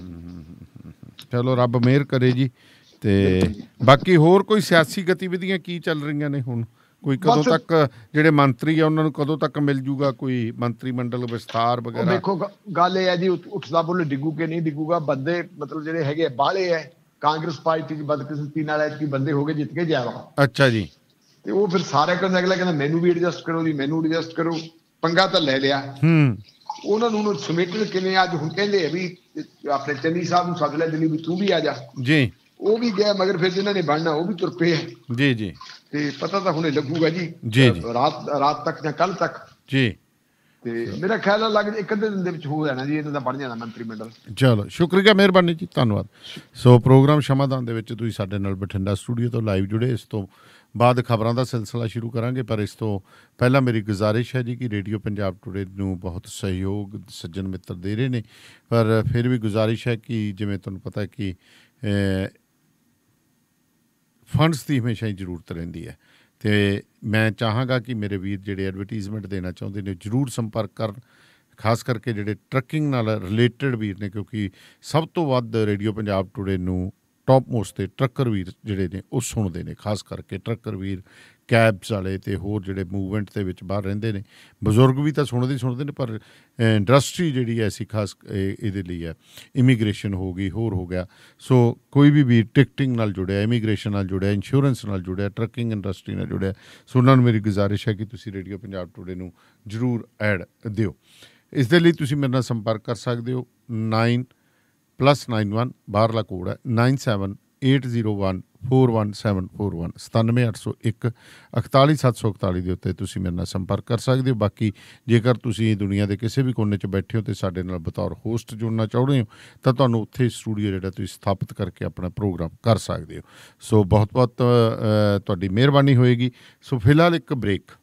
ਚਲੋ ਰੱਬ ਮਿਹਰ ਕਰੇ ਜੀ। ਤੇ ਬਾਕੀ ਹੋਰ ਕੋਈ ਸਿਆਸੀ ਗਤੀਵਿਧੀਆਂ ਕੀ ਚੱਲ ਰਹੀਆਂ ਨੇ ਹੁਣ? ਕੋਈ ਕਦੋਂ ਤੱਕ ਜਿਹੜੇ ਮੰਤਰੀ ਆ ਉਹਨਾਂ ਨੂੰ ਕਦੋਂ ਤੱਕ ਮਿਲ ਜੂਗਾ ਕੋਈ ਮੰਤਰੀ ਮੰਡਲ ਵਿਸਥਾਰ ਵਗੈਰਾ? ਦੇਖੋ ਗੱਲ ਇਹ ਹੈ ਜੀ, ਉੱਠਦਾ ਬੁੱਲ ਡਿੱਗੂ ਕਿ ਨਹੀਂ ਡਿੱਗੂਗਾ। ਬੰਦੇ ਮਤਲਬ ਜਿਹੜੇ ਹੈਗੇ ਬਾਹਲੇ ਹੈ ਕਾਂਗਰਸ ਪਾਰਟੀ ਦੀ ਬਦਕਿਸਮਤੀ ਨਾਲ ਐਤਕੀ ਬੰਦੇ ਹੋ ਗਏ ਜਿੱਤ ਕੇ ਜਾਵਾ। ਅੱਛਾ ਜੀ। ਤੇ ਉਹ ਫਿਰ ਸਾਰੇ ਕਹਿੰਦੇ, ਅਗਲਾ ਕਹਿੰਦਾ ਮੈਨੂੰ ਵੀ ਐਡਜਸਟ ਕਰੋ ਜੀ, ਮੈਨੂੰ ਐਡਜਸਟ ਕਰੋ। ਪੰਗਾ ਤਾਂ ਲੈ ਲਿਆ। ਉਹਨਾਂ ਨੂੰ ਸਮੇਟਣ ਕਿਵੇਂ? ਅੱਜ ਹੁਣ ਕਹਿੰਦੇ ਆ ਵੀ ਆਪਣੇ ਚੰਨੀ ਸਾਹਿਬ ਨੂੰ ਸੱਦ ਲਿਆ ਦਿੱਲੀ ਵੀ ਤੂੰ ਵੀ ਆ ਜਾ ਜੀ। ਉਹ ਵੀ ਗਿਆ, ਮਗਰ ਫਿਰ ਜਿਹਨਾਂ ਨੇ ਬਣਨਾ ਉਹ ਵੀ ਤੁਰ ਪਏ ਹੈ ਜੀ ਜੀ। ਤੇ ਪਤਾ ਤਾਂ ਹੁਣੇ ਲੱਗੂਗਾ ਜੀ ਰਾਤ ਤੱਕ ਜਾਂ ਕੱਲ ਤੱਕ ਜੀ। ਤੇ ਮੇਰਾ ਖਿਆਲ ਲੱਗ ਇੱਕ ਅੱਧੇ ਦਿਨ ਦੇ ਵਿੱਚ ਹੋ ਜਾਣਾ ਜੀ, ਇਹਨਾਂ ਦਾ ਬਣ ਜਾਣਾ ਮੰਤਰੀ ਮੰਡਲ। ਚਲੋ ਸ਼ੁਕਰੀਆ, ਮਿਹਰਬਾਨੀ ਜੀ, ਧੰਨਵਾਦ। ਸੋ ਪ੍ਰੋਗਰਾਮ ਸ਼ਮਾਦਾਨ ਦੇ ਵਿੱਚ ਤੁਸੀਂ ਸਾਡੇ ਨਾਲ ਬਠਿੰਡਾ ਸਟੂਡੀਓ ਤੋਂ ਲਾਈਵ ਜੁੜੇ। ਇਸ ਤੋਂ ਬਾਅਦ ਖਬਰਾਂ ਦਾ ਸਿਲਸਿਲਾ ਸ਼ੁਰੂ ਕਰਾਂਗੇ, ਪਰ ਇਸ ਤੋਂ ਪਹਿਲਾਂ ਮੇਰੀ ਗੁਜ਼ਾਰਿਸ਼ ਹੈ ਜੀ ਕਿ ਰੇਡੀਓ ਪੰਜਾਬ ਟੁਡੇ ਨੂੰ ਬਹੁਤ ਸਹਿਯੋਗ ਸੱਜਣ ਮਿੱਤਰ ਦੇ ਰਹੇ ਨੇ, ਪਰ ਫਿਰ ਵੀ ਗੁਜ਼ਾਰਿਸ਼ ਹੈ ਕਿ ਜਿਵੇਂ ਤੁਹਾਨੂੰ ਪਤਾ ਕਿ ਫੰਡਸ ਦੀ ਹਮੇਸ਼ਾ ਹੀ ਜ਼ਰੂਰਤ ਰਹਿੰਦੀ ਹੈ। ਅਤੇ ਮੈਂ ਚਾਹਾਂਗਾ ਕਿ ਮੇਰੇ ਵੀਰ ਜਿਹੜੇ ਐਡਵਰਟੀਜ਼ਮੈਂਟ ਦੇਣਾ ਚਾਹੁੰਦੇ ਨੇ ਜ਼ਰੂਰ ਸੰਪਰਕ ਕਰਨ, ਖਾਸ ਕਰਕੇ ਜਿਹੜੇ ਟਰੱਕਿੰਗ ਨਾਲ ਰਿਲੇਟਡ ਵੀਰ ਨੇ, ਕਿਉਂਕਿ ਸਭ ਤੋਂ ਵੱਧ ਰੇਡੀਓ ਪੰਜਾਬ ਟੁਡੇ ਨੂੰ ਟੌਪ ਮੋਸਟ 'ਤੇ ਟਰੱਕਰ ਵੀਰ ਜਿਹੜੇ ਨੇ ਉਹ ਸੁਣਦੇ ਨੇ, ਖਾਸ ਕਰਕੇ ਟਰੱਕਰ ਵੀਰ, ਕੈਬਸ ਵਾਲੇ ਅਤੇ ਹੋਰ ਜਿਹੜੇ ਮੂਵਮੈਂਟ ਦੇ ਵਿੱਚ ਬਾਹਰ ਰਹਿੰਦੇ ਨੇ। ਬਜ਼ੁਰਗ ਵੀ ਤਾਂ ਸੁਣਦੇ ਨੇ, ਪਰ ਇੰਡਸਟਰੀ ਜਿਹੜੀ ਐਸੀ ਖਾਸ ਇਹਦੇ ਲਈ ਹੈ, ਇਮੀਗ੍ਰੇਸ਼ਨ ਹੋ ਗਈ, ਹੋਰ ਹੋ ਗਿਆ। ਸੋ ਕੋਈ ਵੀ ਵੀਰ ਟਿਕਟਿੰਗ ਨਾਲ ਜੁੜਿਆ, ਇਮੀਗ੍ਰੇਸ਼ਨ ਨਾਲ ਜੁੜਿਆ, ਇੰਸ਼ੋਰੈਂਸ ਨਾਲ ਜੁੜਿਆ, ਟਰੱਕਿੰਗ ਇੰਡਸਟਰੀ ਨਾਲ ਜੁੜਿਆ, ਸੋ ਉਹਨਾਂ ਨੂੰ ਮੇਰੀ ਗੁਜ਼ਾਰਿਸ਼ ਹੈ ਕਿ ਤੁਸੀਂ ਰੇਡੀਓ ਪੰਜਾਬ ਟੁਡੇ ਨੂੰ ਜ਼ਰੂਰ ਐਡ ਦਿਓ। ਇਸ ਦੇ ਲਈ ਤੁਸੀਂ ਮੇਰੇ ਨਾਲ ਸੰਪਰਕ ਕਰ ਸਕਦੇ ਹੋ। 9+91 ਬਾਹਰਲਾ ਕੋਡ ਹੈ 9780141741 97801 41741 ਦੇ ਉੱਤੇ ਤੁਸੀਂ ਮੇਰੇ ਨਾਲ ਸੰਪਰਕ ਕਰ ਸਕਦੇ ਹੋ। ਬਾਕੀ ਜੇਕਰ ਤੁਸੀਂ ਦੁਨੀਆ ਦੇ ਕਿਸੇ ਵੀ ਕੋਨੇ 'ਚ ਬੈਠੇ ਹੋ ਅਤੇ ਸਾਡੇ ਨਾਲ ਬਤੌਰ ਹੋਸਟ ਜੁੜਨਾ ਚਾਹੁੰਦੇ ਹੋ ਤਾਂ ਤੁਹਾਨੂੰ ਉੱਥੇ ਸਟੂਡੀਓ ਜਿਹੜਾ ਤੁਸੀਂ ਸਥਾਪਿਤ ਕਰਕੇ ਆਪਣਾ ਪ੍ਰੋਗਰਾਮ ਕਰ ਸਕਦੇ ਹੋ। ਸੋ ਬਹੁਤ ਬਹੁਤ ਤੁਹਾਡੀ ਮਿਹਰਬਾਨੀ ਹੋਏਗੀ। ਸੋ ਫਿਲਹਾਲ ਇੱਕ ਬ੍ਰੇਕ।